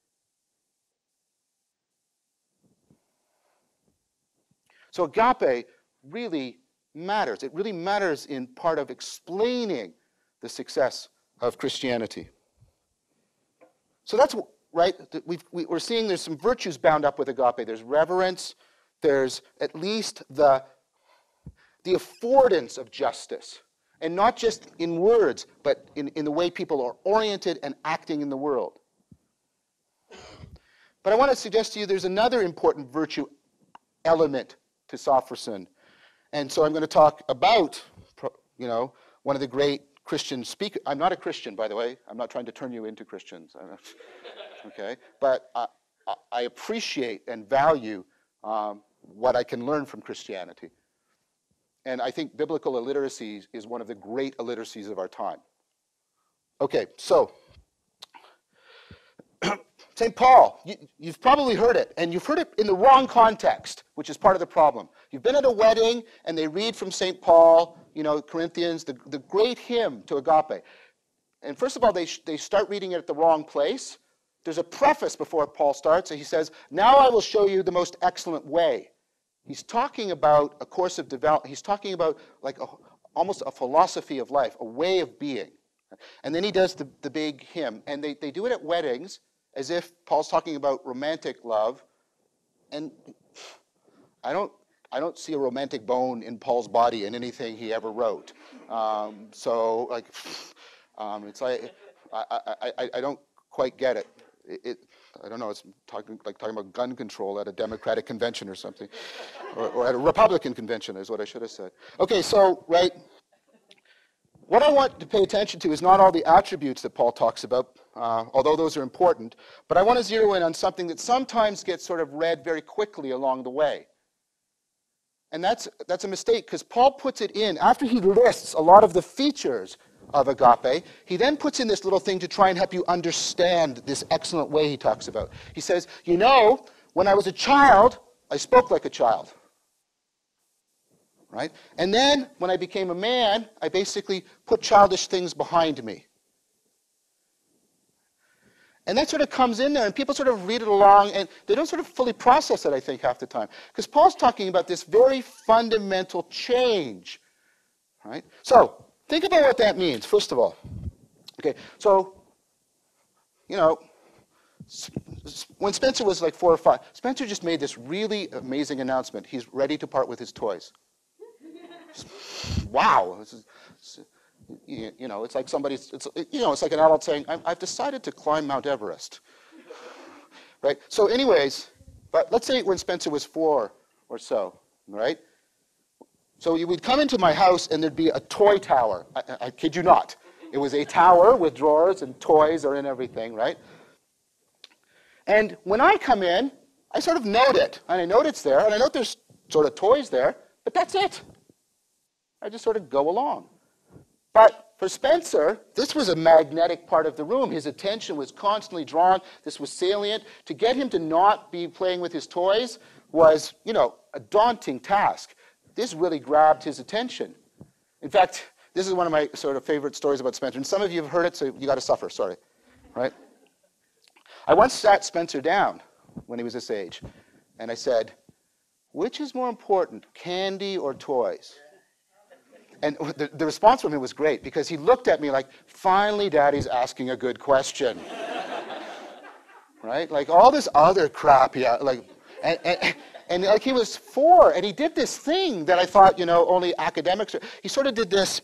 So agape really matters. It really matters in part of explaining the success of Christianity. So that's, right, we've, we, we're seeing there's some virtues bound up with agape. There's reverence. There's at least the, the affordance of justice. And not just in words, but in, in the way people are oriented and acting in the world. But I want to suggest to you there's another important virtue element to Sophrosyn. And so I'm going to talk about, you know, one of the great Christian speakers. I'm not a Christian, by the way. I'm not trying to turn you into Christians. Okay? But I, I appreciate and value um, what I can learn from Christianity. And I think biblical illiteracy is one of the great illiteracies of our time. Okay, so Saint Paul, you, you've probably heard it, and you've heard it in the wrong context, which is part of the problem. You've been at a wedding, and they read from Saint Paul, you know, Corinthians, the, the great hymn to agape. And first of all, they, they start reading it at the wrong place. There's a preface before Paul starts, and he says, now I will show you the most excellent way. He's talking about a course of development. He's talking about like a, almost a philosophy of life, a way of being. And then he does the, the big hymn, and they, they do it at weddings, as if Paul's talking about romantic love. And I don't, I don't see a romantic bone in Paul's body in anything he ever wrote. Um, so, like, um, it's like, I, I, I, I don't quite get it. It, it. I don't know, it's talking, like talking about gun control at a Democratic convention or something. Or, or at a Republican convention is what I should have said. Okay, so, right, what I want to pay attention to is not all the attributes that Paul talks about, uh, although those are important, but I want to zero in on something that sometimes gets sort of read very quickly along the way. And that's, that's a mistake, because Paul puts it in, after he lists a lot of the features of agape, he then puts in this little thing to try and help you understand this excellent way he talks about. He says, you know, when I was a child, I spoke like a child. Right? And then, when I became a man, I basically put childish things behind me. And that sort of comes in there, and people sort of read it along, and they don't sort of fully process it, I think, half the time. Because Paul's talking about this very fundamental change. Right? So, think about what that means, first of all. Okay, so, you know, when Spencer was like four or five, Spencer just made this really amazing announcement. He's ready to part with his toys. Wow. This is, you know, it's like somebody's, it's, you know, it's like an adult saying, I've decided to climb Mount Everest. Right? So anyways, but let's say when Spencer was four or so, right? So you would come into my house and there'd be a toy tower. I, I kid you not. It was a tower with drawers and toys are in everything, right? And when I come in, I sort of note it. And I note it's there, and I note there's sort of toys there, but that's it. I just sort of go along. But for Spencer, this was a magnetic part of the room. His attention was constantly drawn. This was salient. To get him to not be playing with his toys was, you know, a daunting task. This really grabbed his attention. In fact, this is one of my sort of favorite stories about Spencer. And some of you have heard it, so you got to suffer, sorry. Right? I once sat Spencer down when he was this age, and I said, which is more important, candy or toys? And the, the response from him was great, because he looked at me like, finally, Daddy's asking a good question. Right? Like all this other crap, yeah, like, and, and, and like he was four, and he did this thing that I thought, you know, only academics, are, he sort of did this,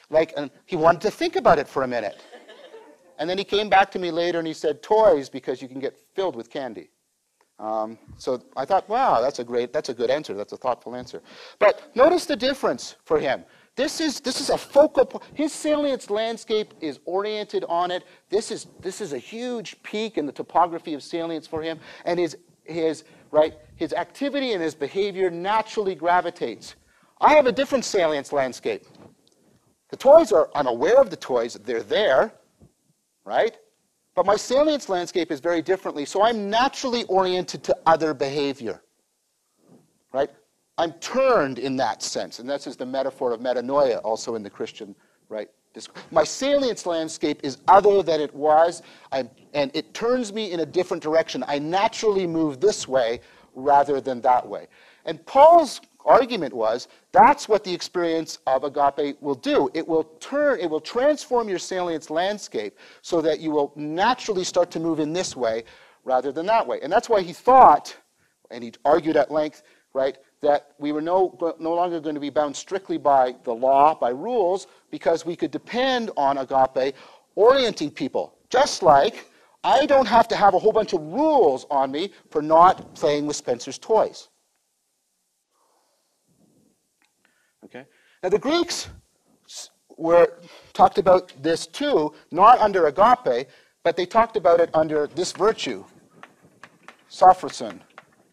like, and he wanted to think about it for a minute. And then he came back to me later and he said, toys, because you can get filled with candy. Um, so I thought, wow, that's a great, that's a good answer. That's a thoughtful answer. But notice the difference for him. This is, this is a focal point. His salience landscape is oriented on it. This is, this is a huge peak in the topography of salience for him. And his, his, right, his activity and his behavior naturally gravitates. I have a different salience landscape. The toys are, I'm aware of the toys. They're there, right? But my salience landscape is very differently, so I'm naturally oriented to other behavior, right? I'm turned in that sense, and this is the metaphor of metanoia, also in the Christian, right? My salience landscape is other than it was, I'm, and it turns me in a different direction. I naturally move this way rather than that way. And Paul's argument was, that's what the experience of agape will do. It will turn, it will transform your salience landscape so that you will naturally start to move in this way rather than that way. And that's why he thought, and he argued at length, right, that we were no, no longer going to be bound strictly by the law, by rules, because we could depend on agape orienting people. Just like I don't have to have a whole bunch of rules on me for not playing with Spencer's toys. Okay. Now the Greeks were talked about this too, not under agape, but they talked about it under this virtue, sophrison.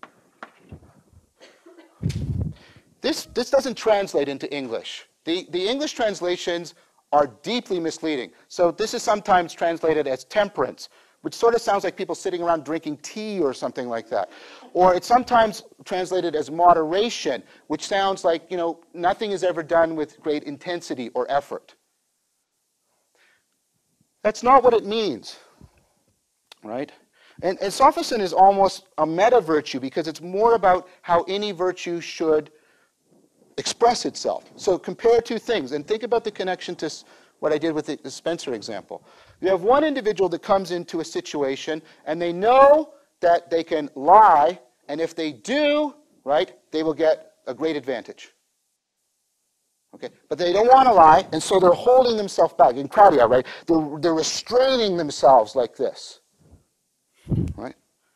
This, this doesn't translate into English. The, the English translations are deeply misleading. So this is sometimes translated as temperance, which sort of sounds like people sitting around drinking tea or something like that. Or it's sometimes translated as moderation, which sounds like, you know, nothing is ever done with great intensity or effort. That's not what it means, right? And, and sophrison is almost a meta-virtue because it's more about how any virtue should express itself. So compare two things and think about the connection to what I did with the, the Spencer example. You have one individual that comes into a situation and they know that they can lie, and if they do, right, they will get a great advantage. Okay, but they don't want to lie, and so they're holding themselves back. In Claudia, right, they're, they're restraining themselves like this, right?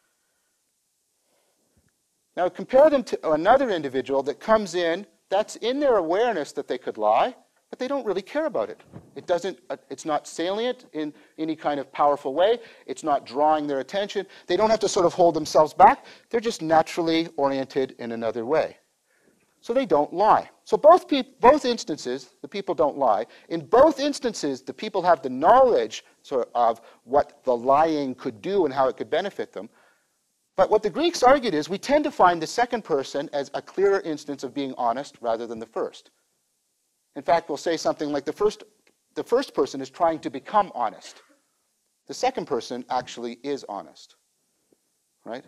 Now compare them to another individual that comes in, that's in their awareness that they could lie, but they don't really care about it. It doesn't, it's not salient in any kind of powerful way. It's not drawing their attention. They don't have to sort of hold themselves back. They're just naturally oriented in another way. So they don't lie. So both, peop both instances, the people don't lie. In both instances, the people have the knowledge sort of what the lying could do and how it could benefit them. But what the Greeks argued is we tend to find the second person as a clearer instance of being honest rather than the first. In fact, we'll say something like the first, the first person is trying to become honest. The second person actually is honest, right?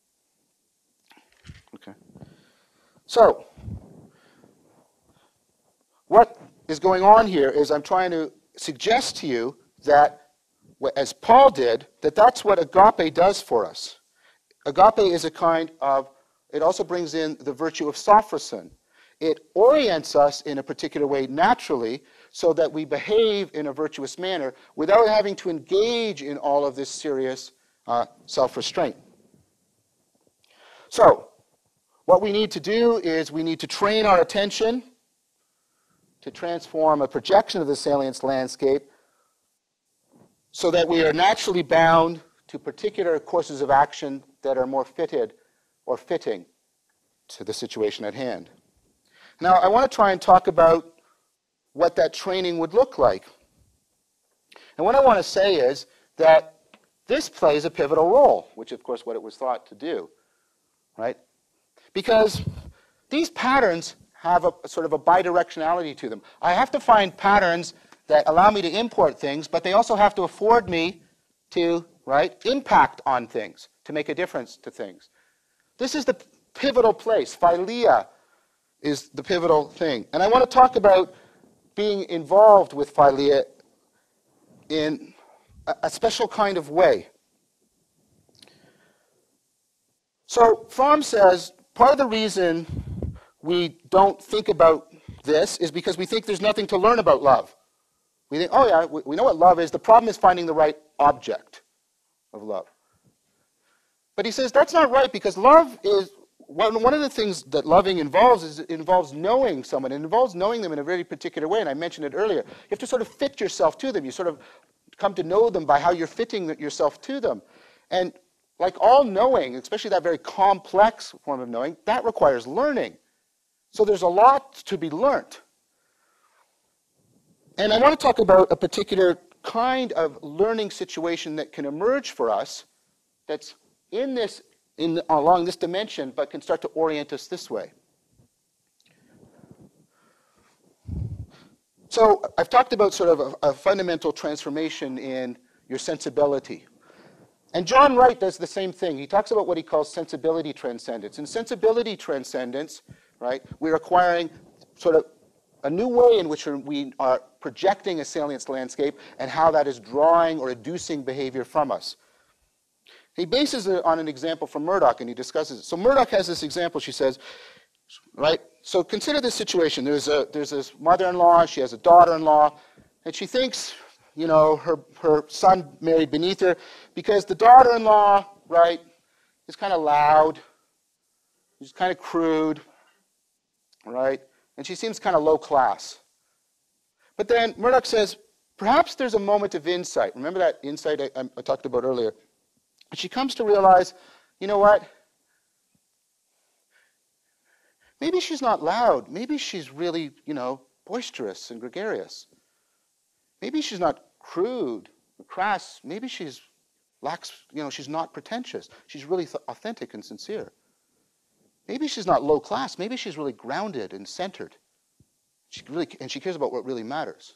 Okay. So, what is going on here is I'm trying to suggest to you that, as Paul did, that that's what agape does for us. Agape is a kind of, it also brings in the virtue of sophrison. It orients us in a particular way naturally so that we behave in a virtuous manner without having to engage in all of this serious uh, self-restraint. So, what we need to do is we need to train our attention to transform a projection of the salience landscape so that we are naturally bound to particular courses of action that are more fitted or fitting to the situation at hand. Now, I want to try and talk about what that training would look like. And what I want to say is that this plays a pivotal role, which of course what it was thought to do, right? Because these patterns have a, a sort of a bidirectionality to them. I have to find patterns that allow me to import things, but they also have to afford me to, right, impact on things, to make a difference to things. This is the pivotal place. Philia is the pivotal thing. And I want to talk about being involved with philia in a, a special kind of way. So Fromm says part of the reason we don't think about this is because we think there's nothing to learn about love. We think, oh yeah, we, we know what love is. The problem is finding the right object of love. But he says that's not right, because love is, one, one of the things that loving involves is it involves knowing someone. It involves knowing them in a very particular way, and I mentioned it earlier. You have to sort of fit yourself to them. You sort of come to know them by how you're fitting yourself to them. And like all knowing, especially that very complex form of knowing, that requires learning. So there's a lot to be learnt. And I want to talk about a particular kind of learning situation that can emerge for us that's in this, in the, along this dimension, but can start to orient us this way. So I've talked about sort of a, a fundamental transformation in your sensibility. And John Wright does the same thing. He talks about what he calls sensibility transcendence. In sensibility transcendence, right, we're acquiring sort of a new way in which we are projecting a salience landscape and how that is drawing or educing behavior from us. He bases it on an example from Murdoch, and he discusses it. So Murdoch has this example, she says, right? So consider this situation. There's a there's this mother-in-law, she has a daughter-in-law, and she thinks, you know, her, her son married beneath her because the daughter-in-law, right, is kind of loud, she's kind of crude, right? And she seems kind of low class. But then Murdoch says, perhaps there's a moment of insight. Remember that insight I, I talked about earlier? And she comes to realize, you know what? Maybe she's not loud. Maybe she's really, you know, boisterous and gregarious. Maybe she's not crude or crass. Maybe she's lacks, you know, she's not pretentious. She's really th- authentic and sincere. Maybe she's not low class. Maybe she's really grounded and centered. She really, and she cares about what really matters.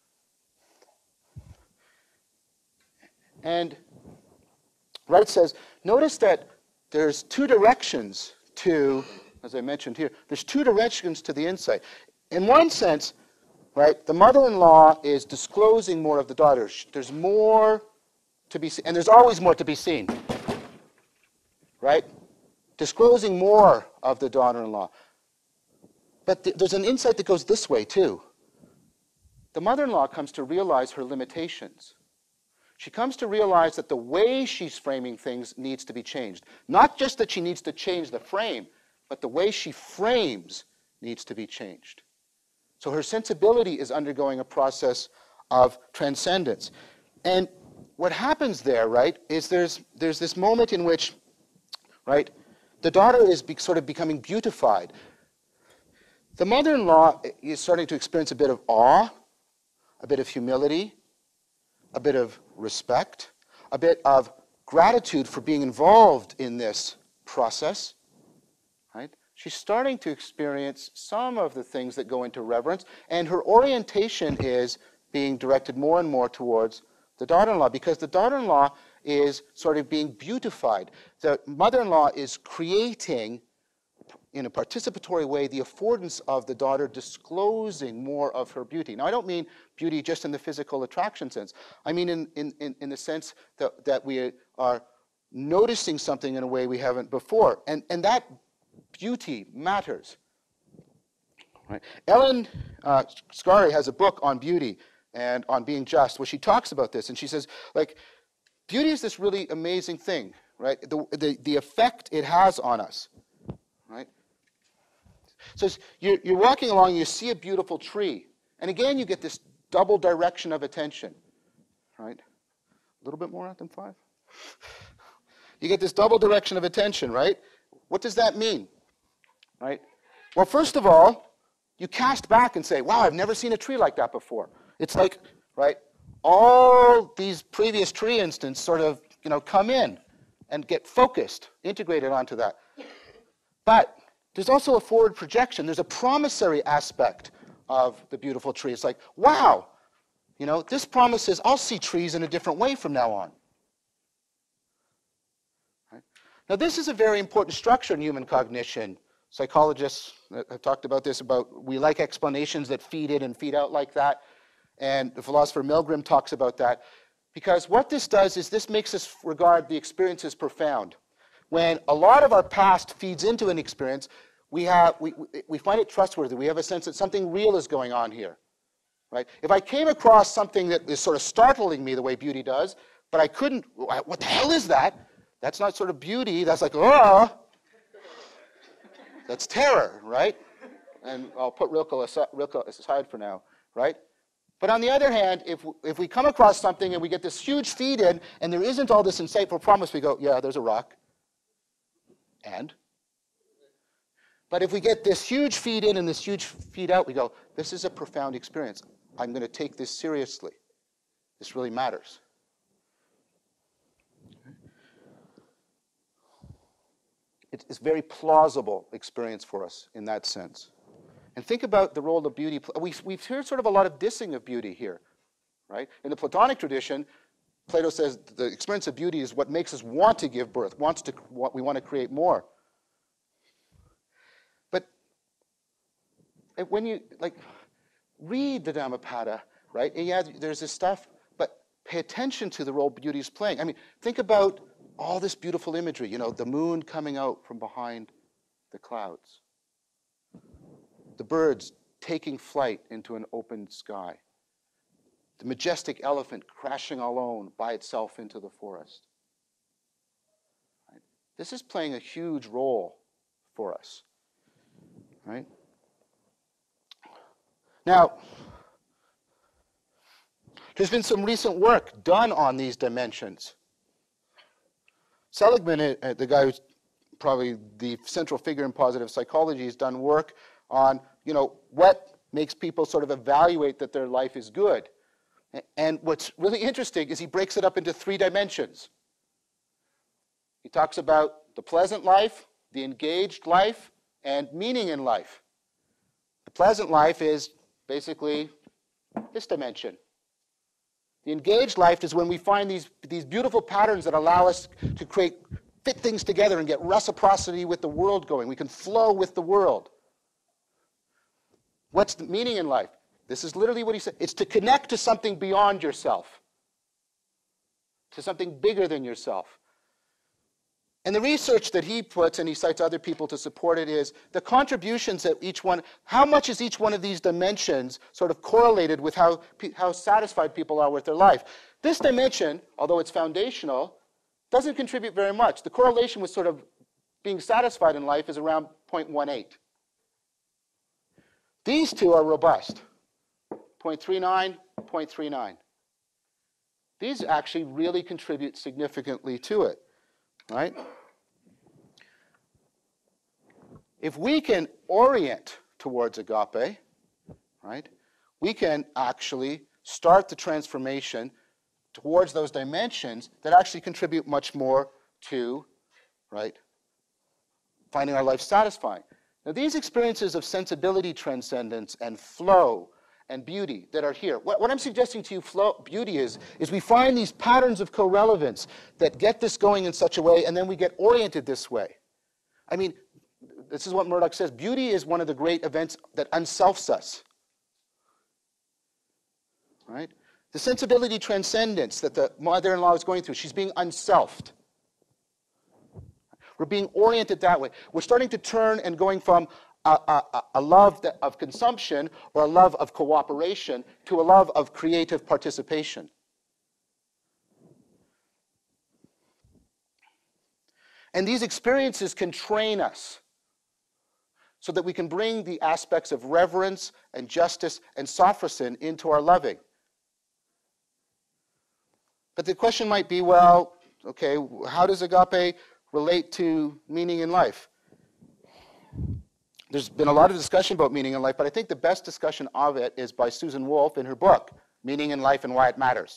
And Wright says, notice that there's two directions to, as I mentioned here, there's two directions to the insight. In one sense, right, the mother-in-law is disclosing more of the daughter. There's more to be seen, and there's always more to be seen, right? Disclosing more of the daughter-in-law. But th- there's an insight that goes this way, too. The mother-in-law comes to realize her limitations. She comes to realize that the way she's framing things needs to be changed. Not just that she needs to change the frame, but the way she frames needs to be changed. So her sensibility is undergoing a process of transcendence. And what happens there, right, is there's, there's this moment in which, right, the daughter is be, sort of becoming beautified. The mother-in-law is starting to experience a bit of awe, a bit of humility, a bit of respect, a bit of gratitude for being involved in this process, right? She's starting to experience some of the things that go into reverence, and her orientation is being directed more and more towards the daughter-in-law, because the daughter-in-law is sort of being beautified. The mother-in-law is creating, in a participatory way, the affordance of the daughter disclosing more of her beauty. Now, I don't mean beauty just in the physical attraction sense. I mean in, in, in, in the sense that, that we are noticing something in a way we haven't before. And, and that beauty matters. Right? Ellen uh, Scarry has a book on beauty and on being just, where she talks about this. And she says, like, beauty is this really amazing thing, right? The, the, the effect it has on us, right? So you're, you're walking along, you see a beautiful tree. And again, you get this double direction of attention, right? A little bit more than five? You get this double direction of attention, right? What does that mean, right? Well, first of all, you cast back and say, wow, I've never seen a tree like that before. It's like, right, all these previous tree instances sort of, you know, come in and get focused, integrated onto that. But there's also a forward projection. There's a promissory aspect of the beautiful tree. It's like, wow, you know, this promises I'll see trees in a different way from now on. Right? Now, this is a very important structure in human cognition. Psychologists have talked about this, about we like explanations that feed in and feed out like that. And the philosopher Milgram talks about that. Because what this does is this makes us regard the experience as profound. When a lot of our past feeds into an experience, we, have, we, we find it trustworthy. We have a sense that something real is going on here. right? If I came across something that is sort of startling me the way beauty does, but I couldn't, what the hell is that? That's not sort of beauty. That's like, oh, that's terror, right? And I'll put Rilke aside, Rilke aside for now, right? But on the other hand, if, if we come across something and we get this huge feed in, and there isn't all this insightful promise, we go, yeah, there's a rock. And? But if we get this huge feed in and this huge feed out, we go, this is a profound experience. I'm going to take this seriously. This really matters. It's a very plausible experience for us in that sense. And think about the role of beauty. We've, we've heard sort of a lot of dissing of beauty here, right? In the Platonic tradition, Plato says the experience of beauty is what makes us want to give birth, wants to, what we want to create more. But when you, like, read the Dhammapada, right? And yeah, there's this stuff, but pay attention to the role beauty is playing. I mean, think about all this beautiful imagery, you know, the moon coming out from behind the clouds. The birds taking flight into an open sky. The majestic elephant crashing alone by itself into the forest. Right? This is playing a huge role for us. Right? Now, there's been some recent work done on these dimensions. Seligman, the guy who's probably the central figure in positive psychology, has done work on, you know, what makes people sort of evaluate that their life is good. And what's really interesting is he breaks it up into three dimensions. He talks about the pleasant life, the engaged life, and meaning in life. The pleasant life is basically this dimension. The engaged life is when we find these, these beautiful patterns that allow us to create, fit things together and get reciprocity with the world going. We can flow with the world. What's the meaning in life? This is literally what he said. It's to connect to something beyond yourself, to something bigger than yourself. And the research that he puts, and he cites other people to support it, is the contributions that each one, how much is each one of these dimensions sort of correlated with how, how satisfied people are with their life. This dimension, although it's foundational, doesn't contribute very much. The correlation with sort of being satisfied in life is around zero point one eight. These two are robust, zero point three nine, zero point three nine. These actually really contribute significantly to it. Right? If we can orient towards agape, right, we can actually start the transformation towards those dimensions that actually contribute much more to, right, finding our life satisfying. Now, these experiences of sensibility transcendence and flow and beauty that are here. What, what I'm suggesting to you, flow, beauty is, is we find these patterns of co-relevance that get this going in such a way, and then we get oriented this way. I mean, this is what Murdoch says. Beauty is one of the great events that unselfs us. Right? The sensibility transcendence that the mother-in-law is going through, she's being unselfed. We're being oriented that way. We're starting to turn and going from A, a, a love that, of consumption or a love of cooperation to a love of creative participation. And these experiences can train us so that we can bring the aspects of reverence and justice and sophrosyn into our loving. But the question might be, well, okay, how does agape relate to meaning in life? There's been a lot of discussion about meaning in life, but I think the best discussion of it is by Susan Wolf in her book, Meaning in Life and Why It Matters.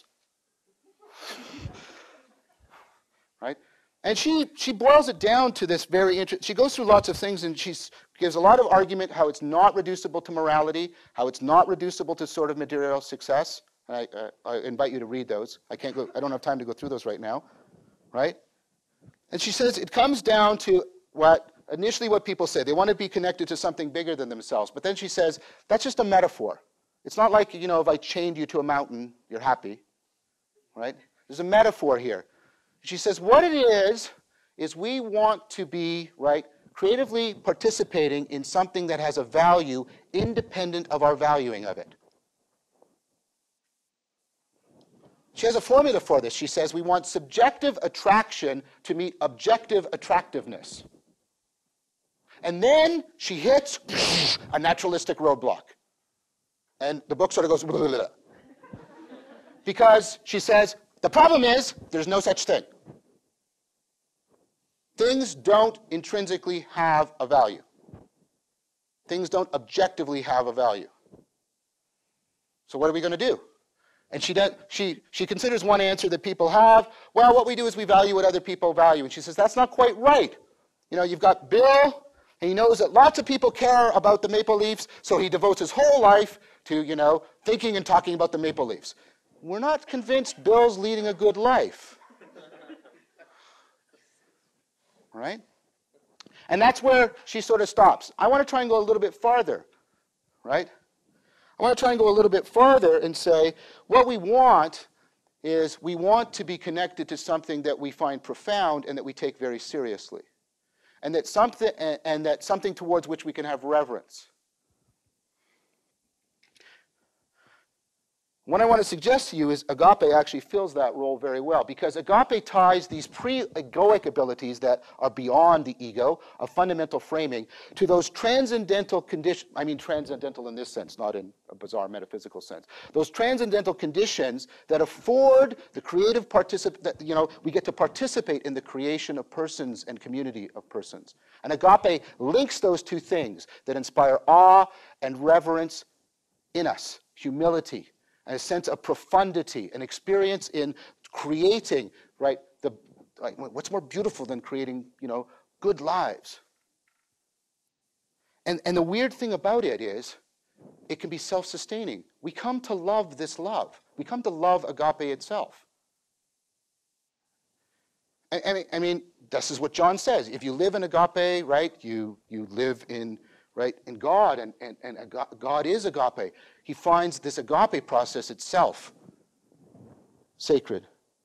Right? And she, she boils it down to this very interesting, she goes through lots of things and she gives a lot of argument how it's not reducible to morality, how it's not reducible to sort of material success. And I, uh, I invite you to read those. I can't go, I don't have time to go through those right now. Right? And she says it comes down to what initially what people say. They want to be connected to something bigger than themselves. But then she says, that's just a metaphor. It's not like, you know, if I chained you to a mountain, you're happy. Right? There's a metaphor here. She says, what it is, is we want to be, right, creatively participating in something that has a value independent of our valuing of it. She has a formula for this. She says we want subjective attraction to meet objective attractiveness. And then she hits a naturalistic roadblock. And the book sort of goes, blah, blah, blah. Because she says, the problem is there's no such thing. Things don't intrinsically have a value. Things don't objectively have a value. So what are we going to do? And she, does, she, she considers one answer that people have. Well, what we do is we value what other people value. And she says, that's not quite right. You know, you've got Bill, and he knows that lots of people care about the Maple Leafs, so he devotes his whole life to, you know, thinking and talking about the Maple Leafs. We're not convinced Bill's leading a good life. Right? And that's where she sort of stops. I want to try and go a little bit farther. Right? I want to try and go a little bit farther and say what we want is we want to be connected to something that we find profound and that we take very seriously. And that something, and, and that something towards which we can have reverence. What I want to suggest to you is agape actually fills that role very well, because agape ties these pre-egoic abilities that are beyond the ego, of fundamental framing, to those transcendental conditions. I mean transcendental in this sense, not in a bizarre metaphysical sense. Those transcendental conditions that afford the creative particip- that, you know, we get to participate in the creation of persons and community of persons. And agape links those two things that inspire awe and reverence in us, humility, and a sense of profundity, an experience in creating, right, the, like, what's more beautiful than creating, you know, good lives? And, and the weird thing about it is, it can be self-sustaining. We come to love this love. We come to love agape itself. I, I, mean, I mean, this is what John says. If you live in agape, right, you, you live in, right, in God, and, and, and God is agape. He finds this agape process itself sacred.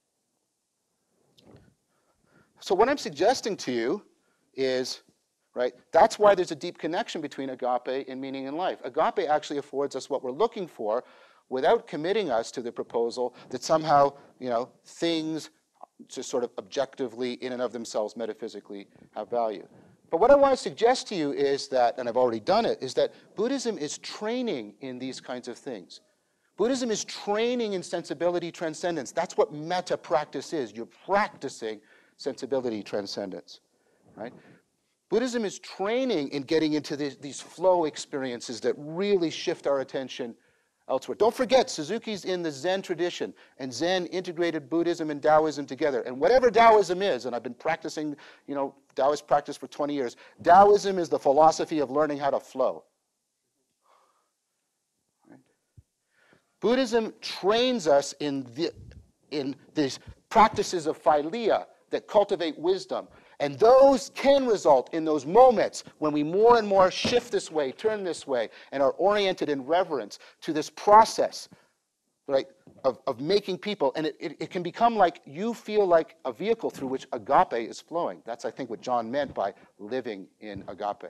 So what I'm suggesting to you is, right, that's why there's a deep connection between agape and meaning in life. Agape actually affords us what we're looking for without committing us to the proposal that somehow, you know, things just sort of objectively, in and of themselves, metaphysically have value. But what I want to suggest to you is that, and I've already done it, is that Buddhism is training in these kinds of things. Buddhism is training in sensibility transcendence. That's what metta practice is. You're practicing sensibility transcendence, right? Buddhism is training in getting into these, these flow experiences that really shift our attention elsewhere. Don't forget, Suzuki's in the Zen tradition, and Zen integrated Buddhism and Taoism together. And whatever Taoism is, and I've been practicing, you know, Taoist practice for twenty years, Taoism is the philosophy of learning how to flow. Right? Buddhism trains us in, the, in these practices of philia that cultivate wisdom. And those can result in those moments when we more and more shift this way, turn this way, and are oriented in reverence to this process, right, of, of making people. And it, it, it can become like you feel like a vehicle through which agape is flowing. That's, I think, what John meant by living in agape.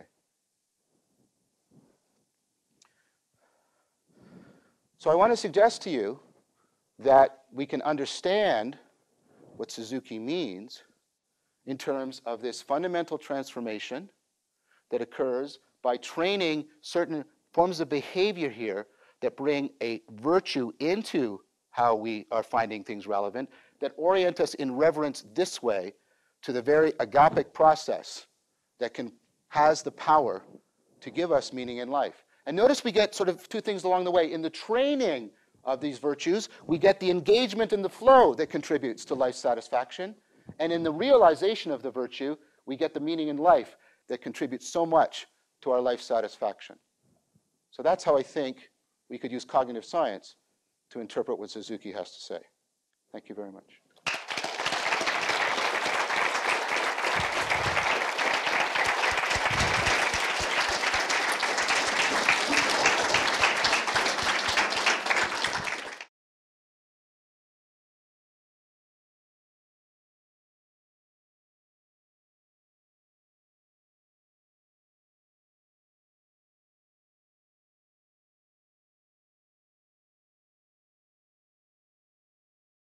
So I want to suggest to you that we can understand what Suzuki means in terms of this fundamental transformation that occurs by training certain forms of behavior here that bring a virtue into how we are finding things relevant, that orient us in reverence this way to the very agapic process that can, has the power to give us meaning in life. And notice we get sort of two things along the way. In the training of these virtues, we get the engagement in the flow that contributes to life satisfaction. And in the realization of the virtue, we get the meaning in life that contributes so much to our life satisfaction. So that's how I think we could use cognitive science to interpret what Suzuki has to say. Thank you very much.